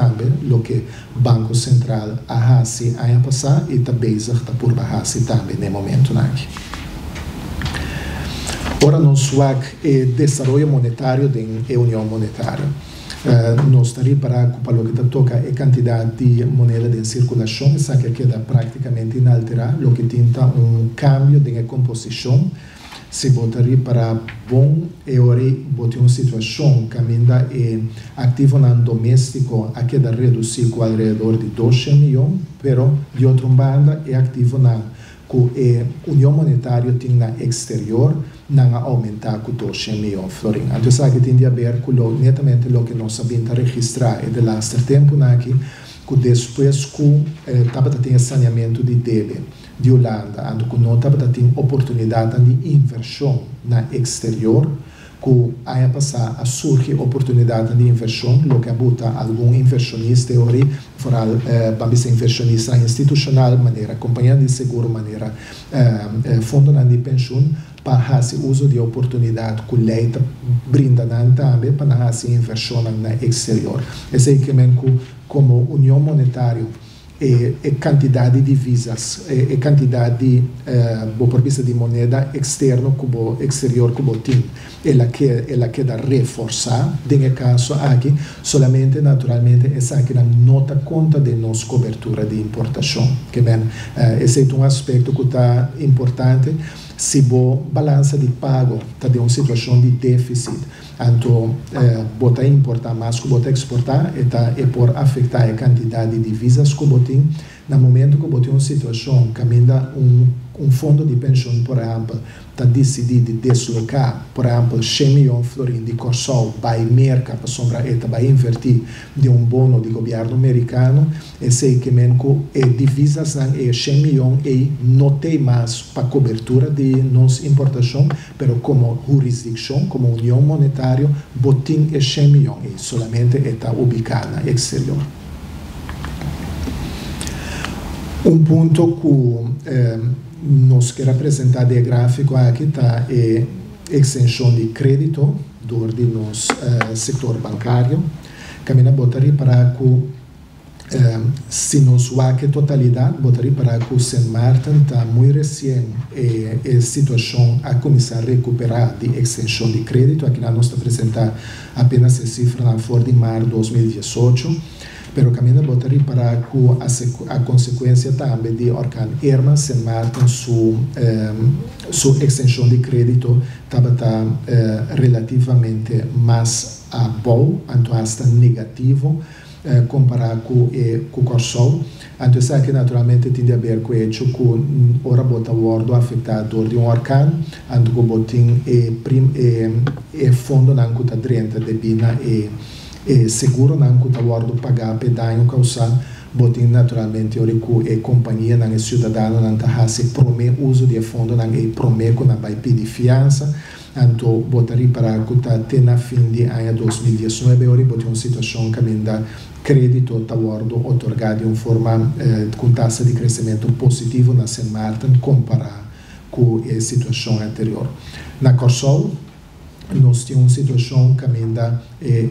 o que o Banco Central a assim ano passado e está está por baixo também no momento aqui. Ora, nós vamos desenvolvimento monetário da União Monetária. Nós estamos para o que toca a quantidade de moeda em circulação, essa que queda praticamente inalterada, o que tenta cambio de composição. Se botar para bom, e ora botar uma situação que ainda é ativo no doméstico, a queda reduzir com alrededor de 12 milhões, pero de outra banda é ativo na que a União Monetária tem na exterior, não aumentar com 12 milhões de florins. Então, isso aqui tem a ver com netamente o que nós sabemos registrar e de lá tempo aqui, que depois que estava tendo saneamento de débito de Holanda, que não estava tendo oportunidade de inversão na exterior, que aí passar a surgir oportunidade de inversão, o que abuta algum inversionista teoria, fora vamos inversionista institucional, maneira companhia de seguro, maneira fundo de pensão, para fazer uso de oportunidade que a lei brinda também para fazer inversão na exterior. Esse é que como União Monetária e quantidade de divisas e quantidade de por vista de moeda externa que exterior que tem ela queda reforçar nesse caso aqui solamente naturalmente essa que não nota conta de nossa cobertura de importação que bem esse é um aspecto que está importante se a balança de pago está em uma situação de déficit, então, você importar mais que você exportar e por afetar a quantidade de divisas que você tem, no momento que você tem uma situação que ainda um fundo de pensão, por exemplo, está decidido deslocar, por exemplo, 100 milhões de florins de Corsol vai mercar para sombra e vai invertir de um bono do governo americano, e sei que mesmo divisas e 100 milhões e não tem mais para cobertura de nossa importação, mas como jurisdição, como União Monetária, botim e 100 milhões e solamente está ubicada no exterior. Um ponto que nós queremos apresentar de gráfico aqui está a extensão de crédito do nosso setor bancário. Caminha botar para que se nos que totalidade, botaria para que o St. Martin está muito recém a situação a começar a recuperar de extensão de crédito. Aqui nós está apresentar apenas a cifra na fora de março de 2018, pero caminha botaria para que a consequência também de orcano Irma, St. Martin, sua extensão de crédito estava relativamente mais boa, então está negativo, comparado com o Corsol. Então, isso aqui naturalmente tem a ver com o hecho que ora bota o ordo afetado de orcano, então o botim é fundo não que está dentro de bina e seguro não que está o ordo pagar por dano causado, botim naturalmente a companhia não é cidadano não está se promete uso de fundo não é promete que não vai pedir fiança. Então, botaria para que até na fim de ano 2019, ora botar uma situação que ainda crédito está otorgado em forma com taxa de crescimento positivo na St. Martin comparado com a situação anterior. Na Corsol, nós temos uma situação que ainda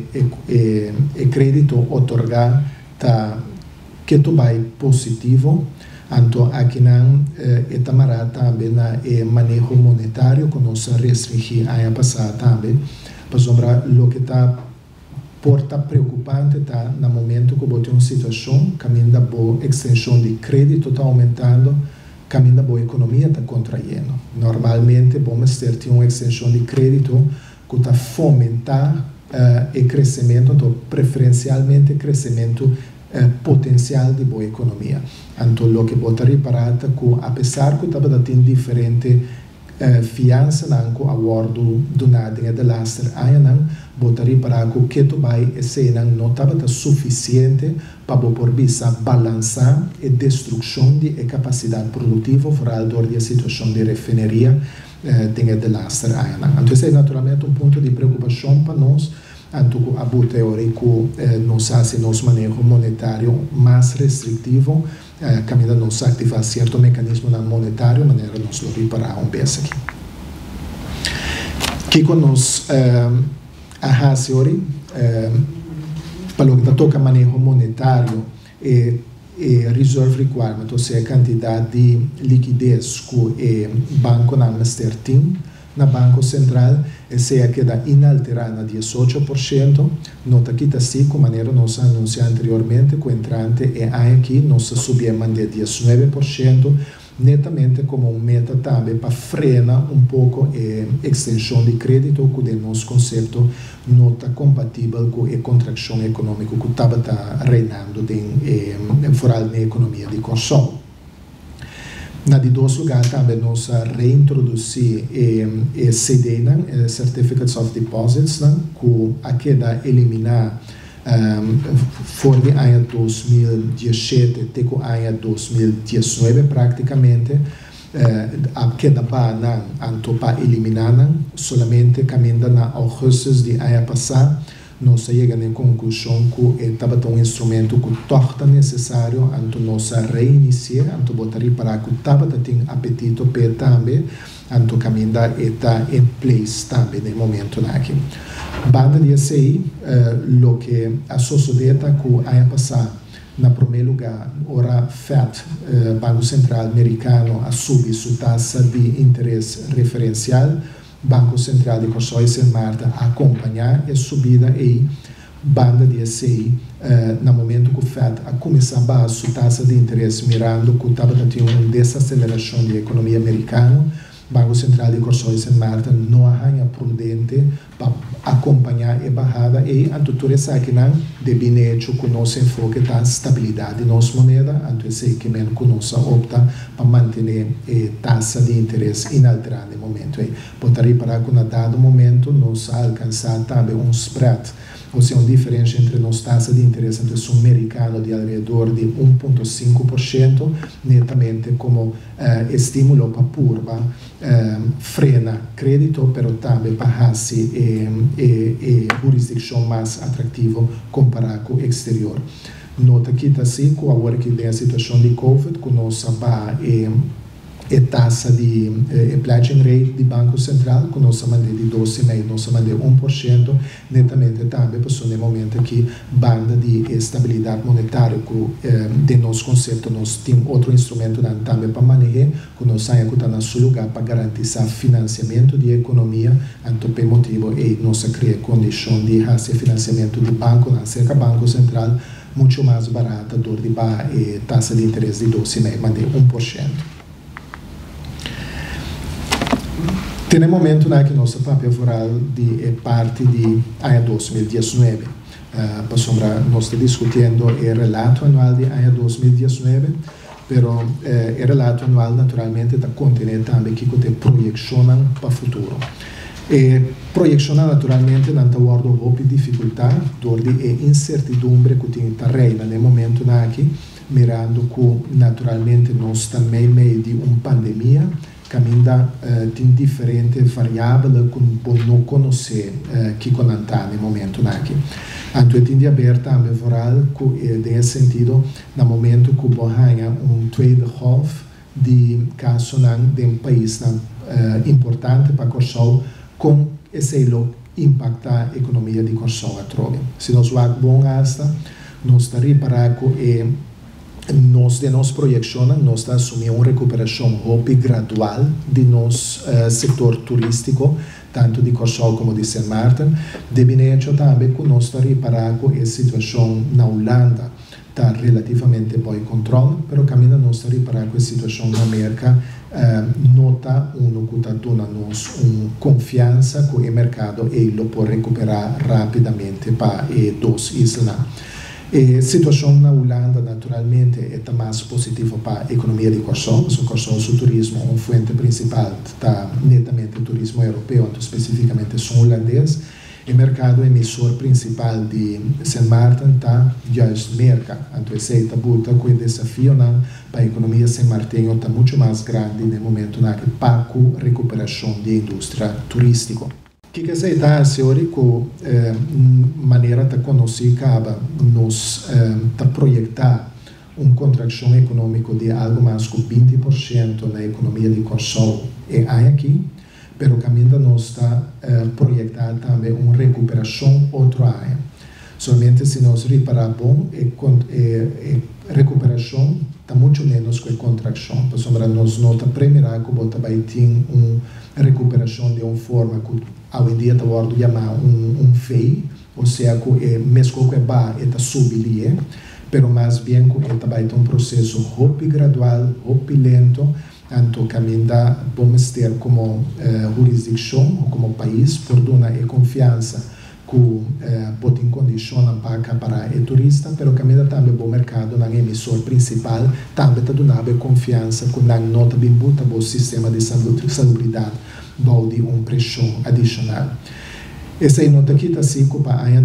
crédito otorgado que vai positivo. Então, aqui não é também o manejo monetário que nós restringimos ano passado também. Por exemplo, o que está preocupante está no momento que você tem uma situação que a boa extensão de crédito está aumentando, que a boa economia está contraindo. Normalmente, vamos ter uma extensão de crédito que está fomentando o crescimento, então, preferencialmente o crescimento potencial de boa economia. Então, o que botaria para que, apesar que estava tendo diferente fiança não a bordo do nada de laster aí não botaria para que tu vai esse não estava suficiente para por visa balançar a destruição de capacidade produtiva fora da situação de refineria de laster aí não. Então, esse é naturalmente um ponto de preocupação para nós. Então, a boa teoria que nós fazemos manejo monetário mais restritivo, que ainda nós ativar certo mecanismo monetário, de maneira nós lo reparar peça aqui. Que quando nós fazemos para o que toca manejo monetário e reserve requirement, ou seja, a quantidade de liquidez que o banco não tem na Banco Central, essa queda inalterada de 18%, nota que está assim, como maneira nós anunciamos anteriormente, que o entrante é aqui, nós subimos de 19%, netamente como meta também para frenar um pouco a extensão de crédito, que o nosso conceito não está compatível com a contração econômica que estava reinando fora da economia de Corsol. Na de dois lugares também nós reintroduzimos o CD, Certificates of Deposits, que a queda eliminar fora de ano 2017 até o ano 2019 praticamente, a queda para eliminar solamente caminhando na augustus de ano passado. Nós chegamos à conclusão que estava um instrumento que torna necessário, então nós reiniciar, então botaria para que estava tendo apetite para também, então caminhar está em place também no momento aqui. Banda de SI, o que a sociedade que o ano passado, na primeiro lugar, ora FED, Banco Central Americano, a subir sua taxa de interesse referencial. Banco Central de Corsol e St. Martin acompanhar a subida e banda de SI no momento que o FED a começar a baixar sua taxa de interesse mirando que estava tendo uma desaceleração da economia americana. Banco Central de Corsol e St. Martin não arranha prudente para acompanhar a barrada e então tudo isso aqui não deve hecho que nosso enfoque está estabilidade de nossa moeda, então esse é que menos que nós opta para manter a taxa de interesse inalterada no momento. Poderia parar que, no dado momento, nós alcançar também um spread, ou seja, uma diferença entre nossa taxa de interesse entre o americano de alrededor de 1,5%, netamente como estímulo para curva, frena crédito, pero também para jurisdição mais atrativa comparado com o exterior. Nota que está assim, que agora que tem a situação de Covid, que nós vai e taxa di pledging rate di Banco Central, che nós mandei di 12,5%, nós mandei 1%, netamente também passou no momento que banda de estabilidade monetária, que de nosso conceito nós temos outro instrumento também para manejar, que nós saímos no seu lugar para garantir financiamento de economia, então por motivo e nós criamos condição de fazer financiamento de banco, cerca Banco Central, muito mais barata, dor de bar e taxa de interesse de 12,5%, mandei 1%. Tem um momento que nosso papel rural é parte de ano 2019. Nós estamos discutindo o relato anual de ano 2019, mas o relato anual naturalmente está contendo também que tem projeções para o futuro. E projeções naturalmente não está guardando pouca dificuldade, de incertidumbre que tem reina no momento aqui, mirando que naturalmente nós estamos no meio de uma pandemia, caminda tem diferentes variáveis que não conhecer que conanta no momento aqui. Então tem de haver também rural que nesse sentido no momento que há trade off de caso de um país importante para Corsol com esse impacta a economia de Corsol a trove. Se nós vamos bom hasta nós está reparar que de nossa projeção, nós estamos assumindo uma recuperação gradual de nosso setor turístico, tanto de Corsol como de Sint Maarten. Devido também que nós estamos reparando que a situação na Holanda está relativamente bem controlada, mas caminha nós estamos reparando que a situação na América nota que está dando-nos confiança que o mercado ele pode recuperar rapidamente para as duas islas. A situação na Holanda, naturalmente, é mais positiva para a economia de Corsol, porque Corsol, o turismo, uma fonte principal, está netamente o turismo europeu, então, especificamente são holandeses. O mercado emissor principal de Sint Maarten está juist Merca. Então, esse é o desafio para a economia Sint-Maartenho está muito mais grande no momento para a recuperação da indústria turística. O que se está teórico maneira de conhecer acaba nos projetar uma contração econômica de algo mais que 20% na economia de Corsol e aqui, mas o caminho nós está projetar também uma recuperação outra área. Somente se nós reparar bom, a recuperação está muito menos que a contração. Por exemplo, nós nota primeira que você vai ter uma recuperação de uma forma que hoje em dia está chamar FEI, ou seja, que mesmo que é baixo, está subindo, mas mais bem que vai ter um processo gradual, lento, então caminha vamos ter como jurisdição, ou como país, por dar a confiança que pode condicionar para o turista, mas caminha também o mercado, na emissor principal, também está dando confiança que não nota bem muito o sistema de salubridade, de uma pressão adicional. Essa é nota aqui está assim para o ano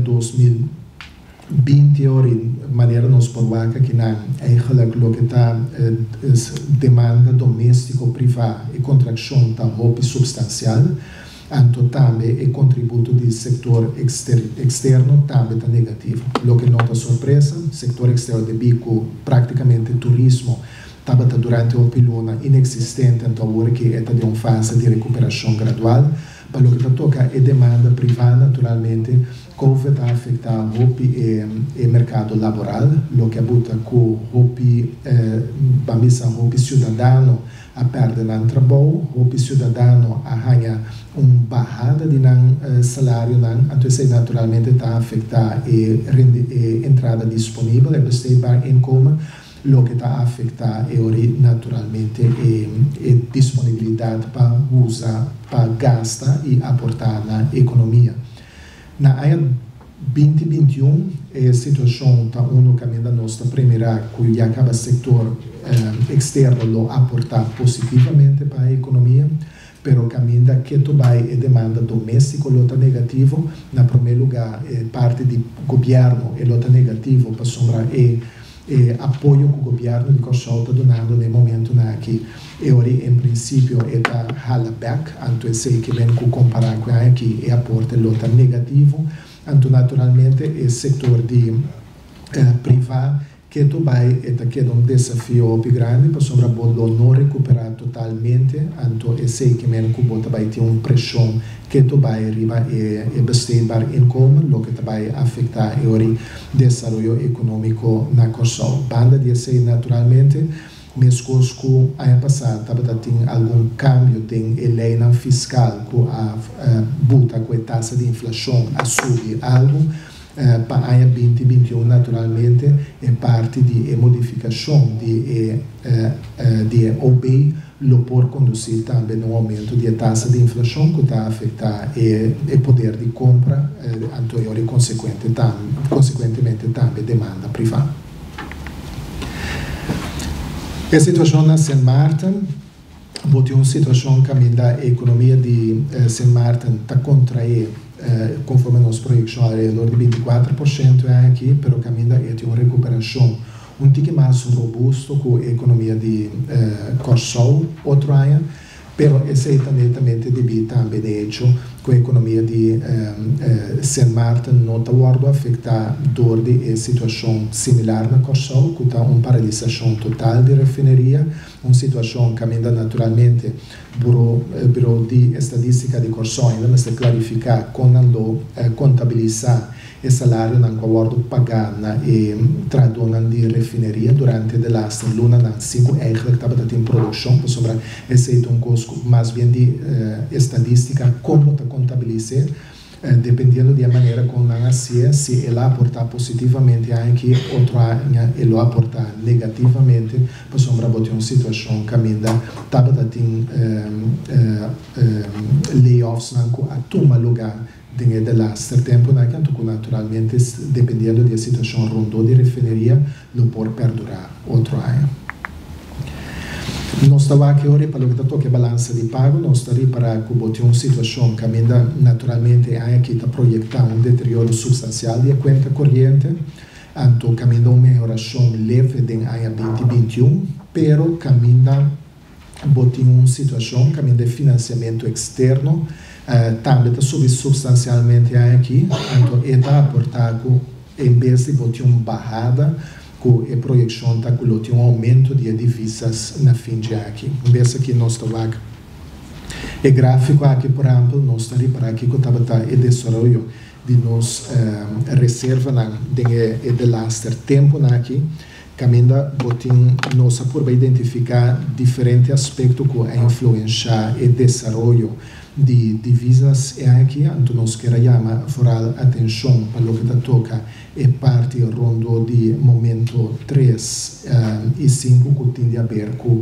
2020, de maneira nós podemos que não é o que está demanda doméstica-privada e contração está substancial. Então, também o contributo do setor externo também está negativo. O que nota surpresa, o setor externo de bico, praticamente turismo, estava durante uma pilona inexistente, então agora que está de uma fase de recuperação gradual, para o que toca a demanda privada, naturalmente, como está afetar o mercado laboral, o que abuta com o cidadão a perder o trabalho, o cidadão a ganhar uma barrada de salário, então isso naturalmente está a afetar a entrada disponível, o stable income, o que está a afetar naturalmente a disponibilidade para usar, para gastar e aportar na economia. Na área 2021, a situação está no caminho da nossa primeira, que já acaba o setor externo aportar positivamente para a economia, mas o caminho da que vai a demanda doméstica está negativo. Na primeiro lugar, parte do governo está negativo para sombrar apoio que o governo de Corsol está dando no momento aqui. Em princípio, está back, então sei que vem comparar com aqui e aporte está negativo. Então, naturalmente, o setor de privado que tu vai é um desafio muito grande, para sombra bodo não recuperar totalmente, então sei que mesmo que bota vai ter uma pressão que tu vai arriba e bestebar income, lo que vai afetar o desenvolvimento econômico na Corsol. Banda de sei naturalmente, mesmo que o ano passado tem algum cambio em lei fiscal que a buta com a taxa de inflação a subir algo, para o ano 2021 naturalmente é parte de modificação de OBI, lo por conduzir também no aumento de taxa de inflação que está a afetar o poder de compra, e consequentemente também demanda privada. A situação na St. Martin, uma situação que a economia de St. Martin está contrair, conforme a nossa projeção, ao redor de 24% aqui, mas caminha é uma recuperação um pouco mais robusto que a economia de Corsol, outro ano, mas é netamente devido também de hecho que a economia de St. Martin não está afetar dor de situação similar na Corsol, que está uma paralisação total de refineria, uma situação que ainda naturalmente o Bureau de Estadística de Corsol ainda mas clarificar quando contabilizar o salário não acordo pagar e traduzir de refineria durante a last luna não 5 eigenlijk estava em produção, por sobre esse um custo mais bem de estadística como está contabilizar, dependendo da maneira como não se ela aportar positivamente aqui, outro ano ela aportar negativamente, por sobre uma situação que ainda estava em layoffs não a tomar lugar de last tempo, que naturalmente, dependendo da situação rondou de refineria, não pode perdurar outro ano. Nós estamos aqui hoje para o que toca a balança de pago, nós estamos para que uma situação que ainda naturalmente aqui está projetando um deterioro substancial da conta corrente, então caminha uma melhoração leve em ano 2021, pero caminha uma situação caminha de financiamento externo, também está subindo substancialmente aqui, então está aportado em vez de botar uma barrada, que a projeção está com um aumento de divisas na fim de aqui. Em vez aqui nós estamos aqui, o gráfico aqui, por exemplo, nós estamos para aqui que estava o desenvolvimento de nos reserva de last tempo aqui, caminha botin nós por identificar diferentes aspectos que influenciam o desenvolvimento de divisas aqui, então nós queremos chamar a atenção para o que toca a parte rondo de momento 3 e 5 que tem a ver com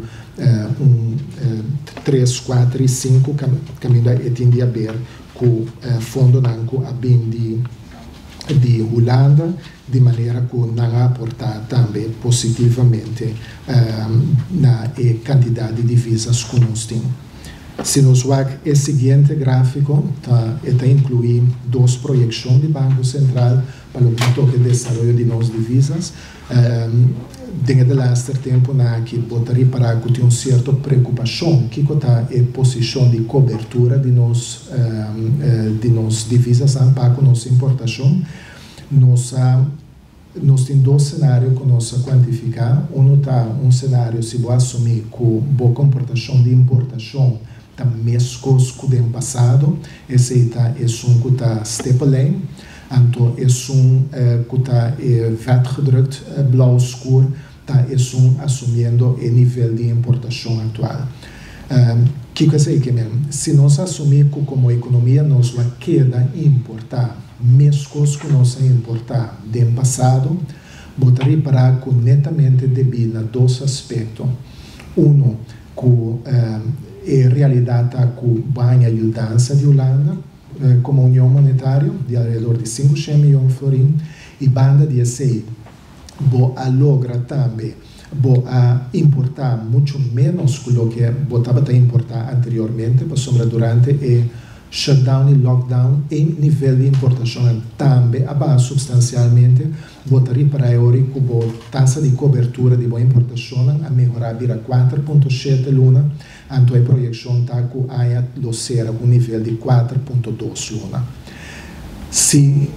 3, 4 e 5 caminha tem a ver com o fundo nanco a bem de Holanda, de maneira que não aportar também positivamente na quantidade de divisas que nós temos. Se nós vamos o seguinte gráfico, está incluindo duas projeções do Banco Central para o que toca o desenvolvimento de nossas divisas. Dentro do last tempo, que botaria para que tenha uma certa preocupação que está a posição de cobertura de nossas divisas para a nossa importação. Nós temos dois cenários que nós quantificar. Um cenário se vai assumir com boa comportação de importação da mesmo que do ano passado, esse é um que está stapelijn, então é que está vetgedrukt blauw escuro, é assumindo o nível de importação atual. Que quer dizer que se nós assumirmos que como economia nós vamos querer importar mesmo que nós importar do ano passado, botaria para que netamente devido a dois aspectos. Um, que a realidade está com a ajudança de Holanda, como União Monetária, de alrededor de 500 milhões de florins, e banda de SEI, a logra também a importar muito menos do que estava a importar anteriormente, por durante o shutdown e lockdown, em nível de importação também abaixo substancialmente, botaria para a hora que a taxa de cobertura de boa importação a melhorar para 4,7 luna, então a projeção está com a nível de 4,2 luna. Se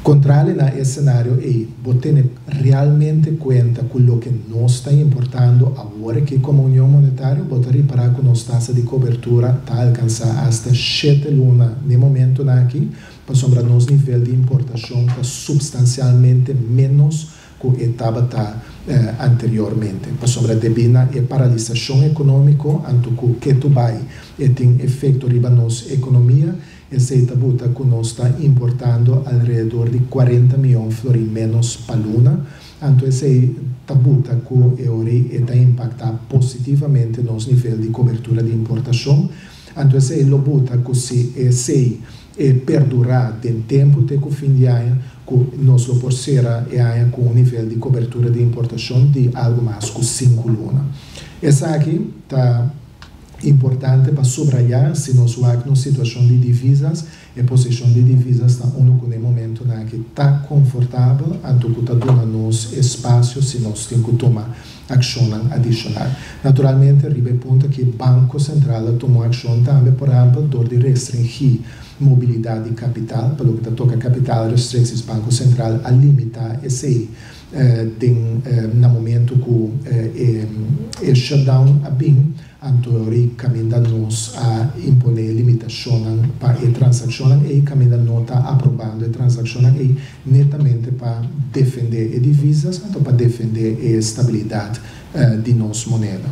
Contrario nel scenario è tenere realmente conta quello che non sta importando ora che come Unione Monetaria poter riparare con una tassa di copertura da alcanzare hasta 7 luna nel momento qui, per sombra il nostro livello di importazione è sostanzialmente meno che etapa anteriormente. Per sombra debina e paralizzazione economica, anto che tu vai e tem effetto riba nostra economia, e sei tabuta che non sta importando alrededor di 40 milioni flori meno per luna, anto sei tabuta che ora da impacta positivamente il nostro livello di copertura di importazione, anto sei lo butta così e sei perdurare del tempo che fin di anno che non lo possiamo e con un livello di copertura di importazione di algo más che 5 luna. E sa qui sta importante para sobralhar se nós vamos na situação de divisas e posição de divisas está num momento que está confortável, anto que está dando-nos espaço se nós temos que tomar ação adicional. Naturalmente, arriba o ponto que o Banco Central tomou ação também, por exemplo, de restringir mobilidade de capital, pelo que toca capital, restringe o Banco Central a limitar esse no momento que o shutdown a bem, antori caminda-nos a impor limitações para a transação e caminda-nos a aprovando a transação e netamente para defender as divisas, então para defender a estabilidade de nossa moeda.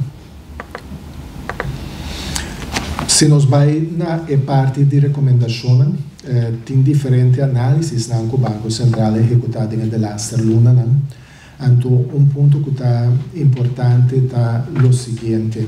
Se nós vai na parte de recomendação, tem diferentes análises que o Banco Central executado na last luna. Então, ponto que está importante está o seguinte: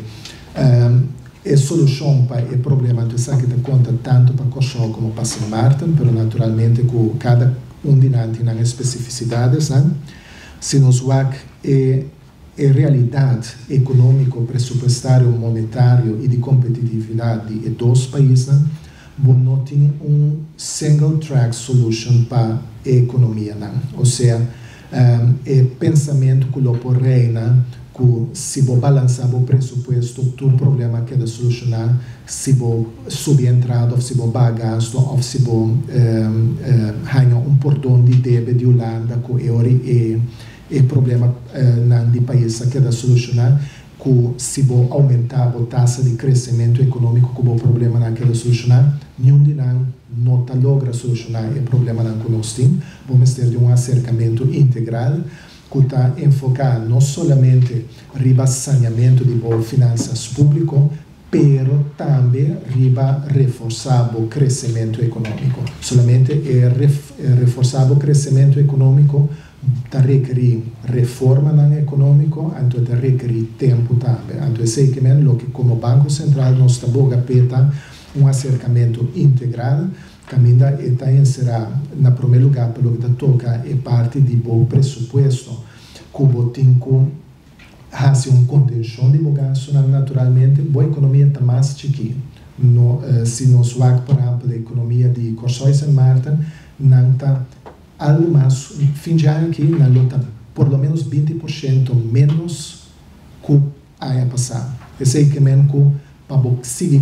a solução para o problema não é que conta tanto para Kosovo como para Sint Maarten, mas naturalmente com cada de nós tem especificidades. Se nós vamos a realidade econômica, pressupostário, monetário e de competitividade de dois países, não tem single track solution para a economia. Ou seja, o pensamento que o reina que se você balançar o pressuposto, todo problema que é solucionar, se você subir entrada, ou se você pagar gasto, ou se você ganha portão de débito de Holanda, que é problema de país que é solucionar, que se você aumentar a taxa de crescimento econômico, que o problema que é solucionar, nenhum de nós não logra solucionar o problema que nós temos. Vamos ter de acercamento integral, que está enfocado não somente no saneamento de finanças públicas, mas também reforçar o crescimento econômico. Solamente reforçar o crescimento econômico está requerir reforma econômica, então está requerir tempo também. Então, sei que como Banco Central nós estamos a acercamento integral, caminha e está encerrado, na primeiro lugar, pelo que toca é parte de bom pressuposto, que o tem que fazer contenção de gasto, naturalmente, a economia está mais chiquinha. Se nós vamos, por exemplo, a economia de Kosovo e Sint Maarten, não está algo mais, fim de ano aqui, não está por lo menos 20% menos que o ano passado. Eu sei que mesmo que para conseguir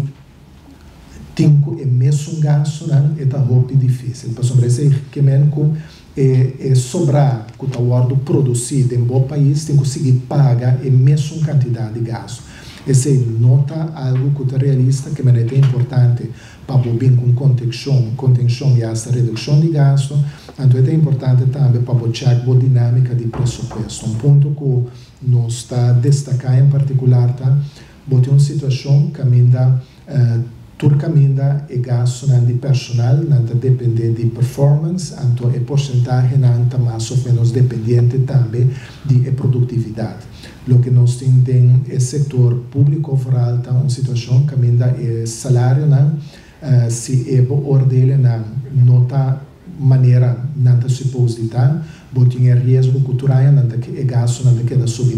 tinco é mesmo gasto, é muito difícil. Para sobreviver, que mesmo que sobrar, que está o produzido em bom país, tem que conseguir pagar a mesma quantidade de gasto. Esse nota algo que é realista, que é importante para bem com contenção e essa redução de gasto. Então é importante também para checar a dinâmica de pressuposto. Ponto que nós está destacar em particular, tá? Bote uma situação que ainda turcaminda e gasto de personal não depende de performance, então a porcentagem não mais ou menos dependente também de produtividade. O que nós temos é setor público oral, tá uma situação que ainda é salário se é ordem não está maneira não se pode estar, botem risco cultural não que é gasto não queda subir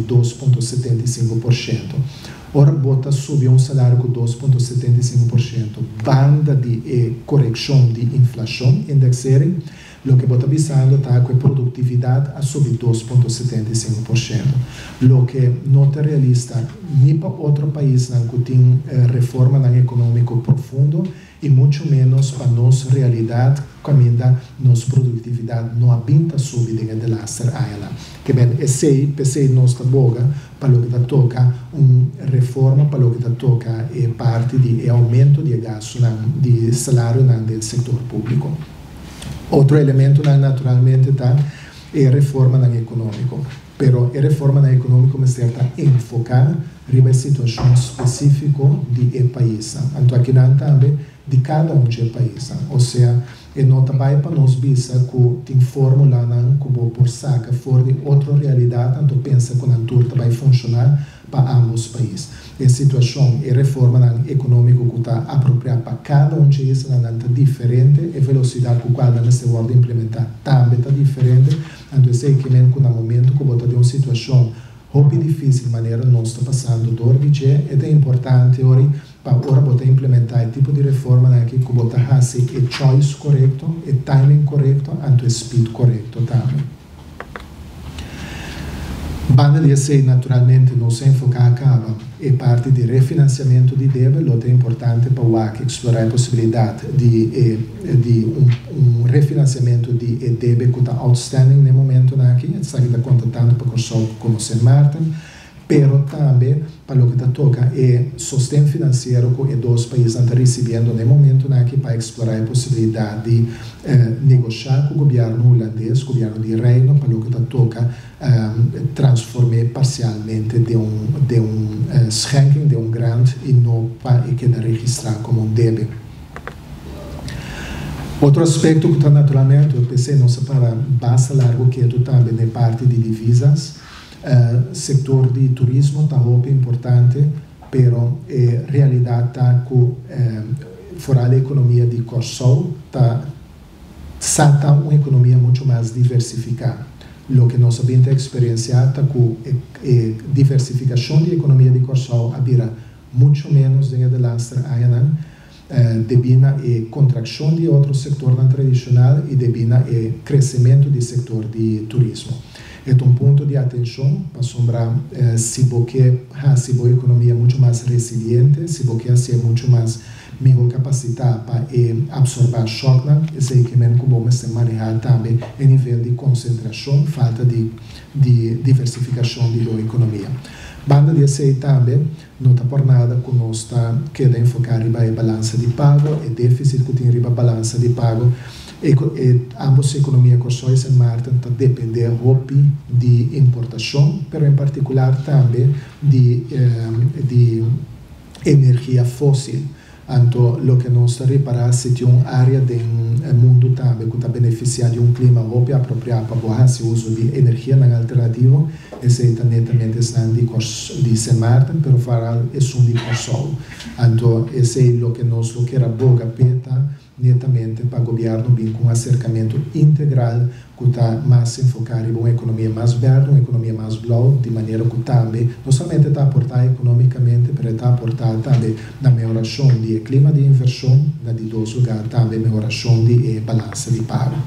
2,75%. Ora, bota subir salário com 2,75%, banda de correção de inflação, indexering, o que bota pensando está com a produtividade a subir 2,75%. O que não é realista, nem para outro país que tem reforma econômica profunda, e muito menos para nossa realidade, caminha nossa produtividade não habita sobre a de laster ela. Que bem, esse nossa boga para o que toca reforma para o que toca parte de aumento de gasto de salário do setor público. Outro elemento naturalmente é reforma econômica. Pero a reforma econômica me serve enfocar em situação específica de país. Então aqui também de cada de país. Ou seja, não vai para nós bisa que tem fórmula que vou por saca fora de outra realidade, então pensa que a turta vai funcionar para ambos países. A situação e reforma econômica que está apropriada para cada de eles está diferente, a velocidade com a qual se pode implementar também está diferente. Então sei que mesmo no momento que você tem uma situação muito difícil, maneira nós está passando do budget, é importante para você implementar o tipo de reforma que você faça o choice correto, o timing correto, e o speed correto também. Banda de sei naturalmente não se enfocar acaba é parte de refinanciamento de débito, é importante para o AC explorar a possibilidade de refinanciamento de débito que está outstanding no momento aqui, está conta tanto para o como St. Martin, pero também para o que toca é sustento financeiro que os dois países estão recebendo no momento aqui para explorar a possibilidade de negociar com o governo holandês, o governo de Reino, para o que toca transformar parcialmente de schenking, de grant, e não para quedar registrado como débito. Outro aspecto que está naturalmente, eu pensei, não se para basta largo que é também na parte de divisas. Setor de turismo está muito importante, pero a realidade está que fora da economia de Corsol está uma economia muito mais diversificada. O que nós temos experienciado é que a diversificação da economia de Corsol habira muito menos do que de lastre devido a contração de outro setor tradicional e devido a crescimento do setor de turismo. É ponto de atenção para sombrar se você ha uma economia muito mais resiliente, se você ser muito mais melhor capacitada para absorver choque, esse equipamento que vamos manejar também a nível de concentração, falta de diversificação da economia. Banda de sei também, não está por nada que nós está querendo enfocar em a balança de pago, e déficit que tem a balança de pago. Ambos a economia Corsol e St. Martin dependem de importação, mas em particular também de energia fóssil. Então, o que nós reparamos é que uma área do mundo também que está beneficiando de clima muito apropriado para fazer uso de energia não alternativa, esse é netamente de St. Martin, mas fará isso de Corsol. Então, esse é o que nós queremos boga peta netamente para o governo vir com um acercamento integral que está mais enfocado em uma economia mais verde, uma economia mais global, de maneira que também não somente está a aportar economicamente, mas está a aportar também na melhoração do clima de inversão, na de dois lugares também melhoração de balança de pago.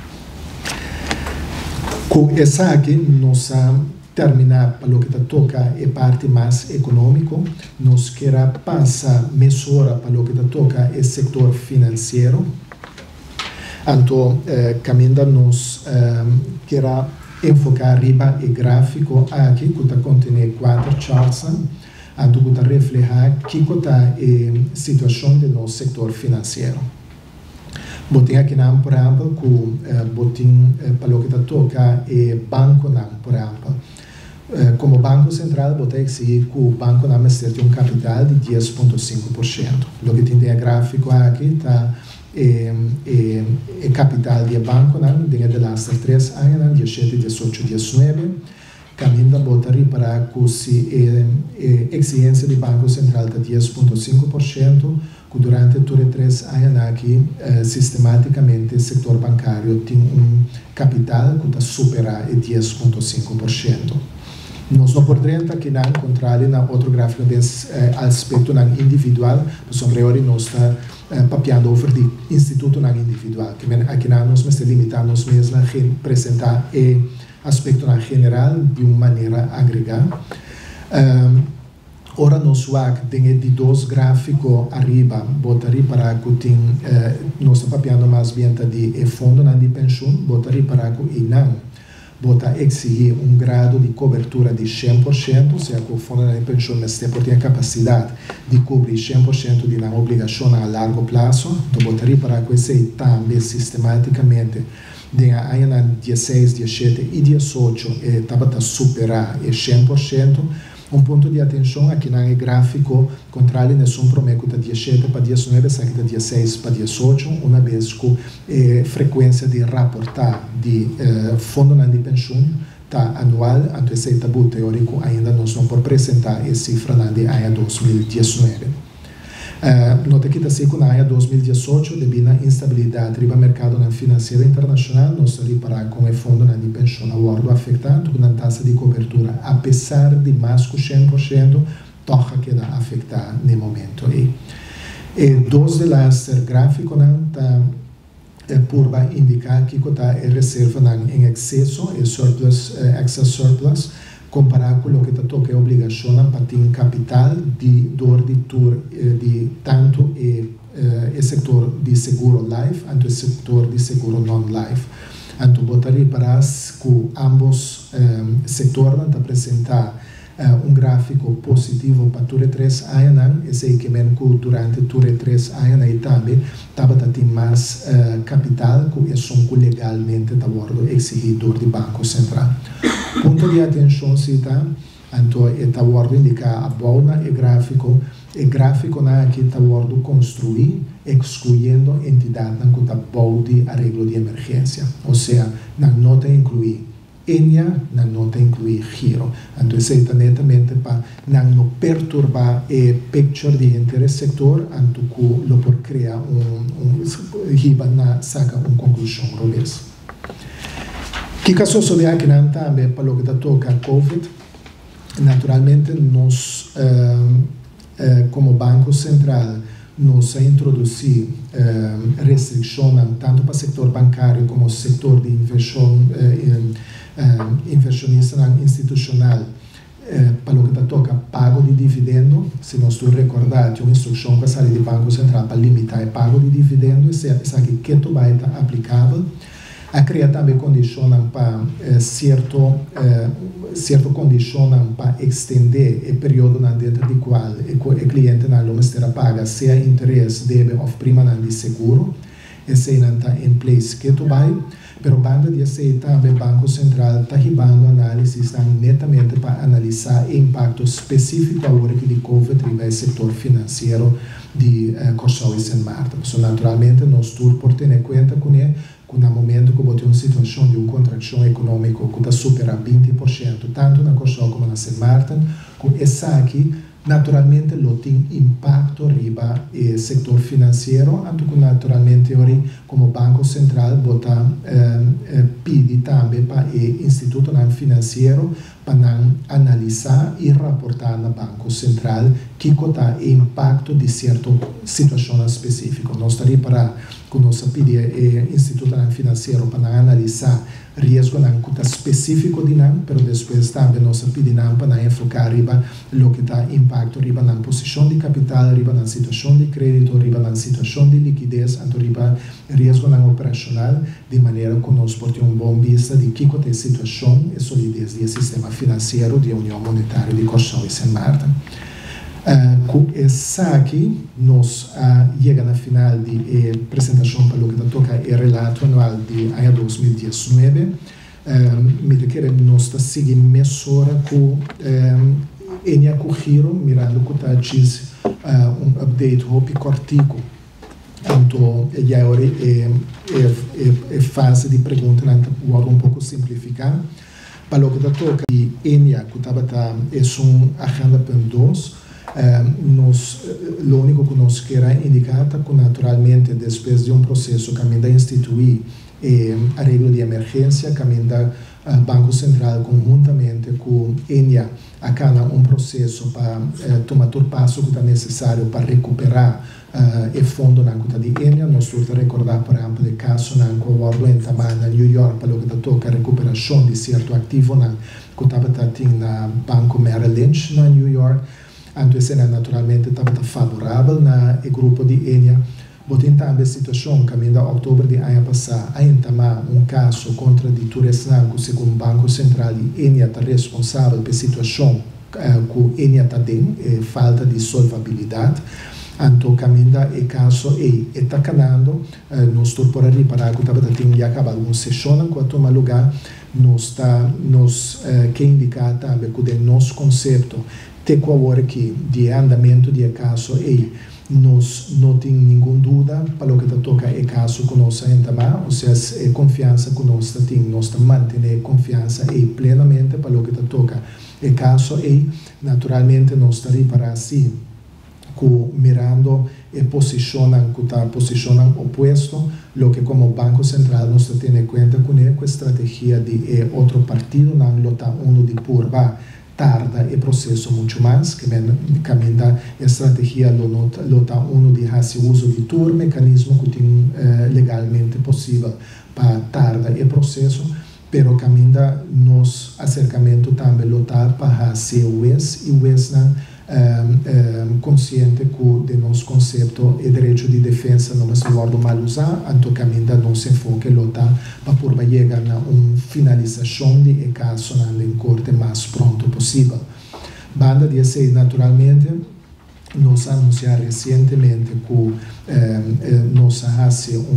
Com essa aqui, nós terminar para o que toca a parte mais econômica, nós queremos passar mesura para o que toca o setor financeiro. Então, caminho nós queremos enfocar riba e gráfico aqui, que contém 4 charts, então que refletir que está a situação do nosso setor financeiro. Botem aqui na por exemplo, que botem para o que toca o banco na por exemplo. Como Banco Central, vou ter que seguir que o banco não tem um capital de 10,5%. O que tem a gráfico aqui está o capital do banco dentro de las 3 anos, 17, 18, 19. Caminho botar para que se a exigência do Banco Central está 10,5%, que durante todos os 3 anos aqui, sistematicamente, o setor bancário tem capital que está superar 10,5%. Nós não podemos aqui encontrar na outro gráfico desse aspecto individual, mas sobre hoje nós está papiando over de instituto individual, que aqui nós nos limitamos mesmo a apresentar o aspecto general de uma maneira agregada. ora nos WAC tem de dois gráficos arriba, bota reparar que tem, nós estamos papiando mais bem de fundo de pensão, bota reparar que não, bota exigir grado de cobertura de 100%, ou seja, que o fundo de pensão tem a capacidade de cobrir 100% de uma obrigação a largo prazo, então bota reparar que esse também sistematicamente de a 16, 17 e 18 estava a superar 100%. Ponto de atenção aqui no gráfico contrário, nessun promesso da 17 para 19, sai da 16 para 18, uma vez com frequência de rapportar de fundo de pensão tá anual, então esse tabu teórico ainda não são por apresentar essa cifra de ano 2019. Nota que está com a área 2018, devido à instabilidade do mercado financeiro internacional, nós reparar com o fundo de pensão a bordo afetado com a taxa de cobertura, apesar de mais que 100%, toca que dá afetar no momento. E dois de las gráficos está por indicar que está reserva em excesso e surplus, excess surplus, comparar com o que toca a obrigação para ter capital de tanto o setor de seguro life quanto o setor de seguro non-life. Então, botaria para que ambos setores apresentar gráfico positivo para Ture 3 anos, e sei que durante Ture 3 anos também estava a ter mais capital que são legalmente a bordo exigidor do Banco Central. Ponto de atenção está, então, está a bordo indicar a bola e gráfico aqui está a bordo construir, excluindo entidades que está a de arreglo de emergência, ou seja, não está incluir ENIA, não tem incluir giro. Então, isso é netamente para não perturbar a picture de interesse sector, então, que lo por criar riba na saca conclusão robês. Que caso sobre aqui também para o que toca a COVID, naturalmente nós, como Banco Central, nós introduzir restrições tanto para o setor bancário como o setor de inversionista institucional para o que toca pago de dividendo. Se nós recordar, tinha uma instrução que sai do Banco Central para limitar o pago de dividendo, isso aqui que vai estar aplicável. A criar também condições para certa condição para estender o período dentro do qual o cliente não estará paga se a interesse deve ou prima de seguro. Esse não está em place que vai. Pero banda de aceitar o Banco Central está ribando análises netamente para analisar o impacto específico agora que de COVID no setor financeiro de Corsol e São Marta. So, naturalmente, nós temos por ter em conta com ele, que no momento que temos uma situação de contração econômica que está supera 20%, tanto na Corsol como na São Marta, que essa aqui naturalmente tem impacto riba o setor financeiro, tanto que naturalmente como Banco Central pede também para o Instituto Financeiro para analisar e reportar no Banco Central que está o impacto de certa situação específica. Nós estamos para que nós pedimos ao Instituto Financeiro para analisar risco que está específico de nós, mas depois também nós pedimos para enfocar riba o que está impacto riba na posição de capital, riba na situação de crédito, riba na situação de liquidez, então riba risco operacional, de maneira que nós podemos bom vista de que é a situação e solidez do sistema financeiro da União Monetária de Corsol e São Marta. Com essa aqui, nós chegamos na final de apresentação para o que toca o relato anual de ano 2019. Me queremos nós seguir mesura com Enia Cugiro, mirando que está diz update hopi cortico. Então, já é fase de pergunta, então, pouco simplificar. Para o que toca de Enia, que estava agenda para nós, o único que nós queremos indicar é que naturalmente depois de processo que ainda instituir arreglo de emergência, que ainda Banco Central conjuntamente com ENIA acaba processo para tomar todo passo que está necessário para recuperar o fundo na conta de ENIA. Nós temos que recordar, por exemplo, o caso na New York para o que toca a recuperação de certo ativo que estava no Banco Merrill Lynch na New York. anto esse naturalmente estava favorável na grupo de Enia. Botin também a situação que em outubro de ano passado ainda caso contra de Turesnanco, segundo o Banco Central, e Enia está responsável pela situação que Enia está tendo, falta de solvabilidade. Anto caminda e caso está canando, nós estamos por reparar que estava tendo já acabado uma sessão que toma lugar, que indica também que o nosso conceito de qual que de andamento de caso nós não tem nenhuma dúvida para o que toca o caso que nós ainda mais, ou seja, confiança que nós temos, nós manter confiança plenamente para o que toca o caso naturalmente nós estamos para assim mirando e posicionan opuesto, lo que como Banco Central nos tiene en cuenta con la estrategia de otro partido, no lota uno de purva tarda el proceso mucho más, que camina estrategia lota uno de hacer uso de todo mecanismo que tiene legalmente posible para tarda el proceso, pero camina nos acercamiento también lota para hacer UES y UES consciente que de nosso conceito e direito de defesa não é só mal usar, então caminha não se enfoque lutar para por chegar na finalização de caso na corte mais pronto possível. Banda de esse naturalmente nós anunciamos recentemente que nós fazemos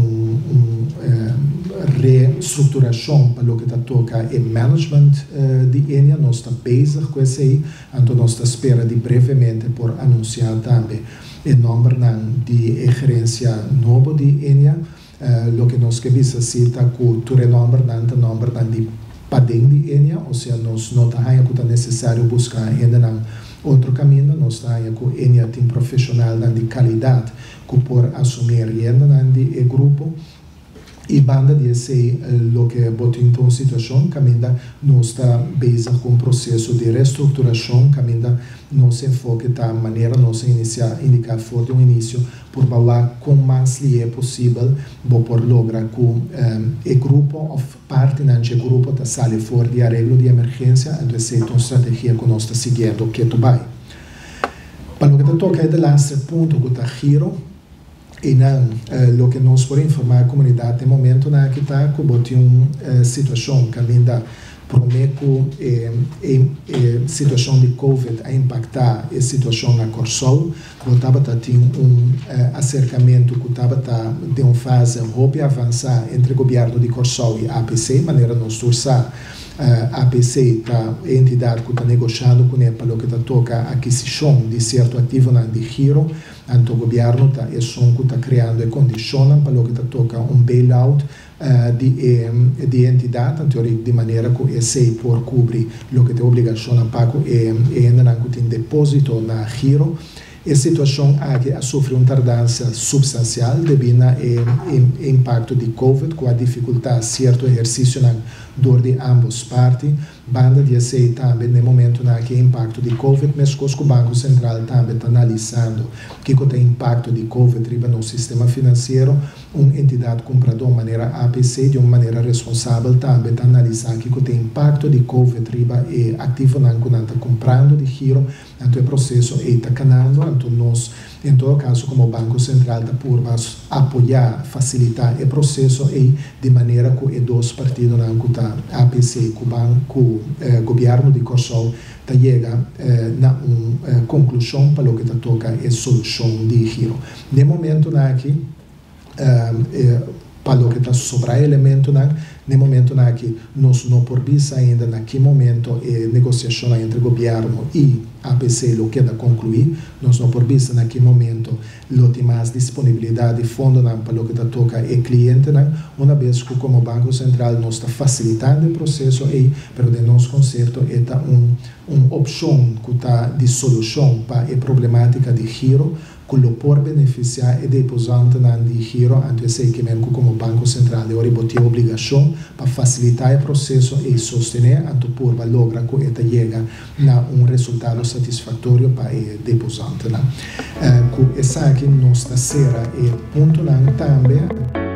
reestruturação para o que toca o management de Enia, nós estamos bem com isso aí, então nós estamos esperando brevemente por anunciar também o nome de gerência novo de Enia, o que nós queremos cita que o nome de padrão de Enia, ou seja, nós não está necessário buscar ainda outro caminho, nós estamos com Enia tem profissional de qualidade que por assumir ainda de grupo e banda de esse o que botou em uma situação caminha nós está bem com o processo de reestruturação caminha nos enfoque da maneira nós indicar forte um início por falar com mais é possível por lograr que o grupo ou parte do grupo da sala fora de arreglo de emergência então essa é uma estratégia que nós está seguindo que tu vai para o que toca é o last ponto que está giro e não o que nós podemos informar a comunidade no momento na que está com uma situação que ainda prometo situação de Covid a impactar a situação na Corsol, estava tendo acercamento que estava de uma fase rápida avançar entre o governo de Corsol e a APC, maneira nós usar a APC a entidade que está negociando com ela para o que toca a aquisição de certo ativo de giro, então o governo está criando e condiciona para o que toca bailout de entidade, de maneira que esse por cobrir o que tem obrigação a pagar e ainda não tem depósito na giro. A situação aqui sofre uma tardança substancial devido ao impacto de Covid, com a dificuldade de certo exercício na dor de ambas partes. Banda de esse também, no momento que impacto de Covid, mas que o Banco Central também está analisando que tem impacto de Covid no sistema financeiro, uma entidade compradora de maneira APC, de uma maneira responsável, também está analisando que tem impacto de Covid e ativo não está comprando de giro, então o processo está canando, então nós, em todo caso, como Banco Central, está por apoiar, facilitar o processo e de maneira que os dois partidos, a APC e o governo de Corsol, chega na conclusão para o que toca a solução de giro. No momento aqui, para o que está sobrar elemento no momento que nós não por vista ainda naquele momento negociação entre o governo e a APC lo queda concluir, nós não por vista naquele momento lo tem mais disponibilidade de fundo para o que toca o cliente, uma vez que como Banco Central nós está facilitando o processo pero de nosso conceito é uma opção que está de solução para a problemática de giro que lo por beneficiar e depositante de giro, então sei que como Banco Central tem obrigação para facilitar o processo e sostener, então por lograr que ele chegue a resultado satisfatório para o depositante. Que essa aqui nossa será e ponto também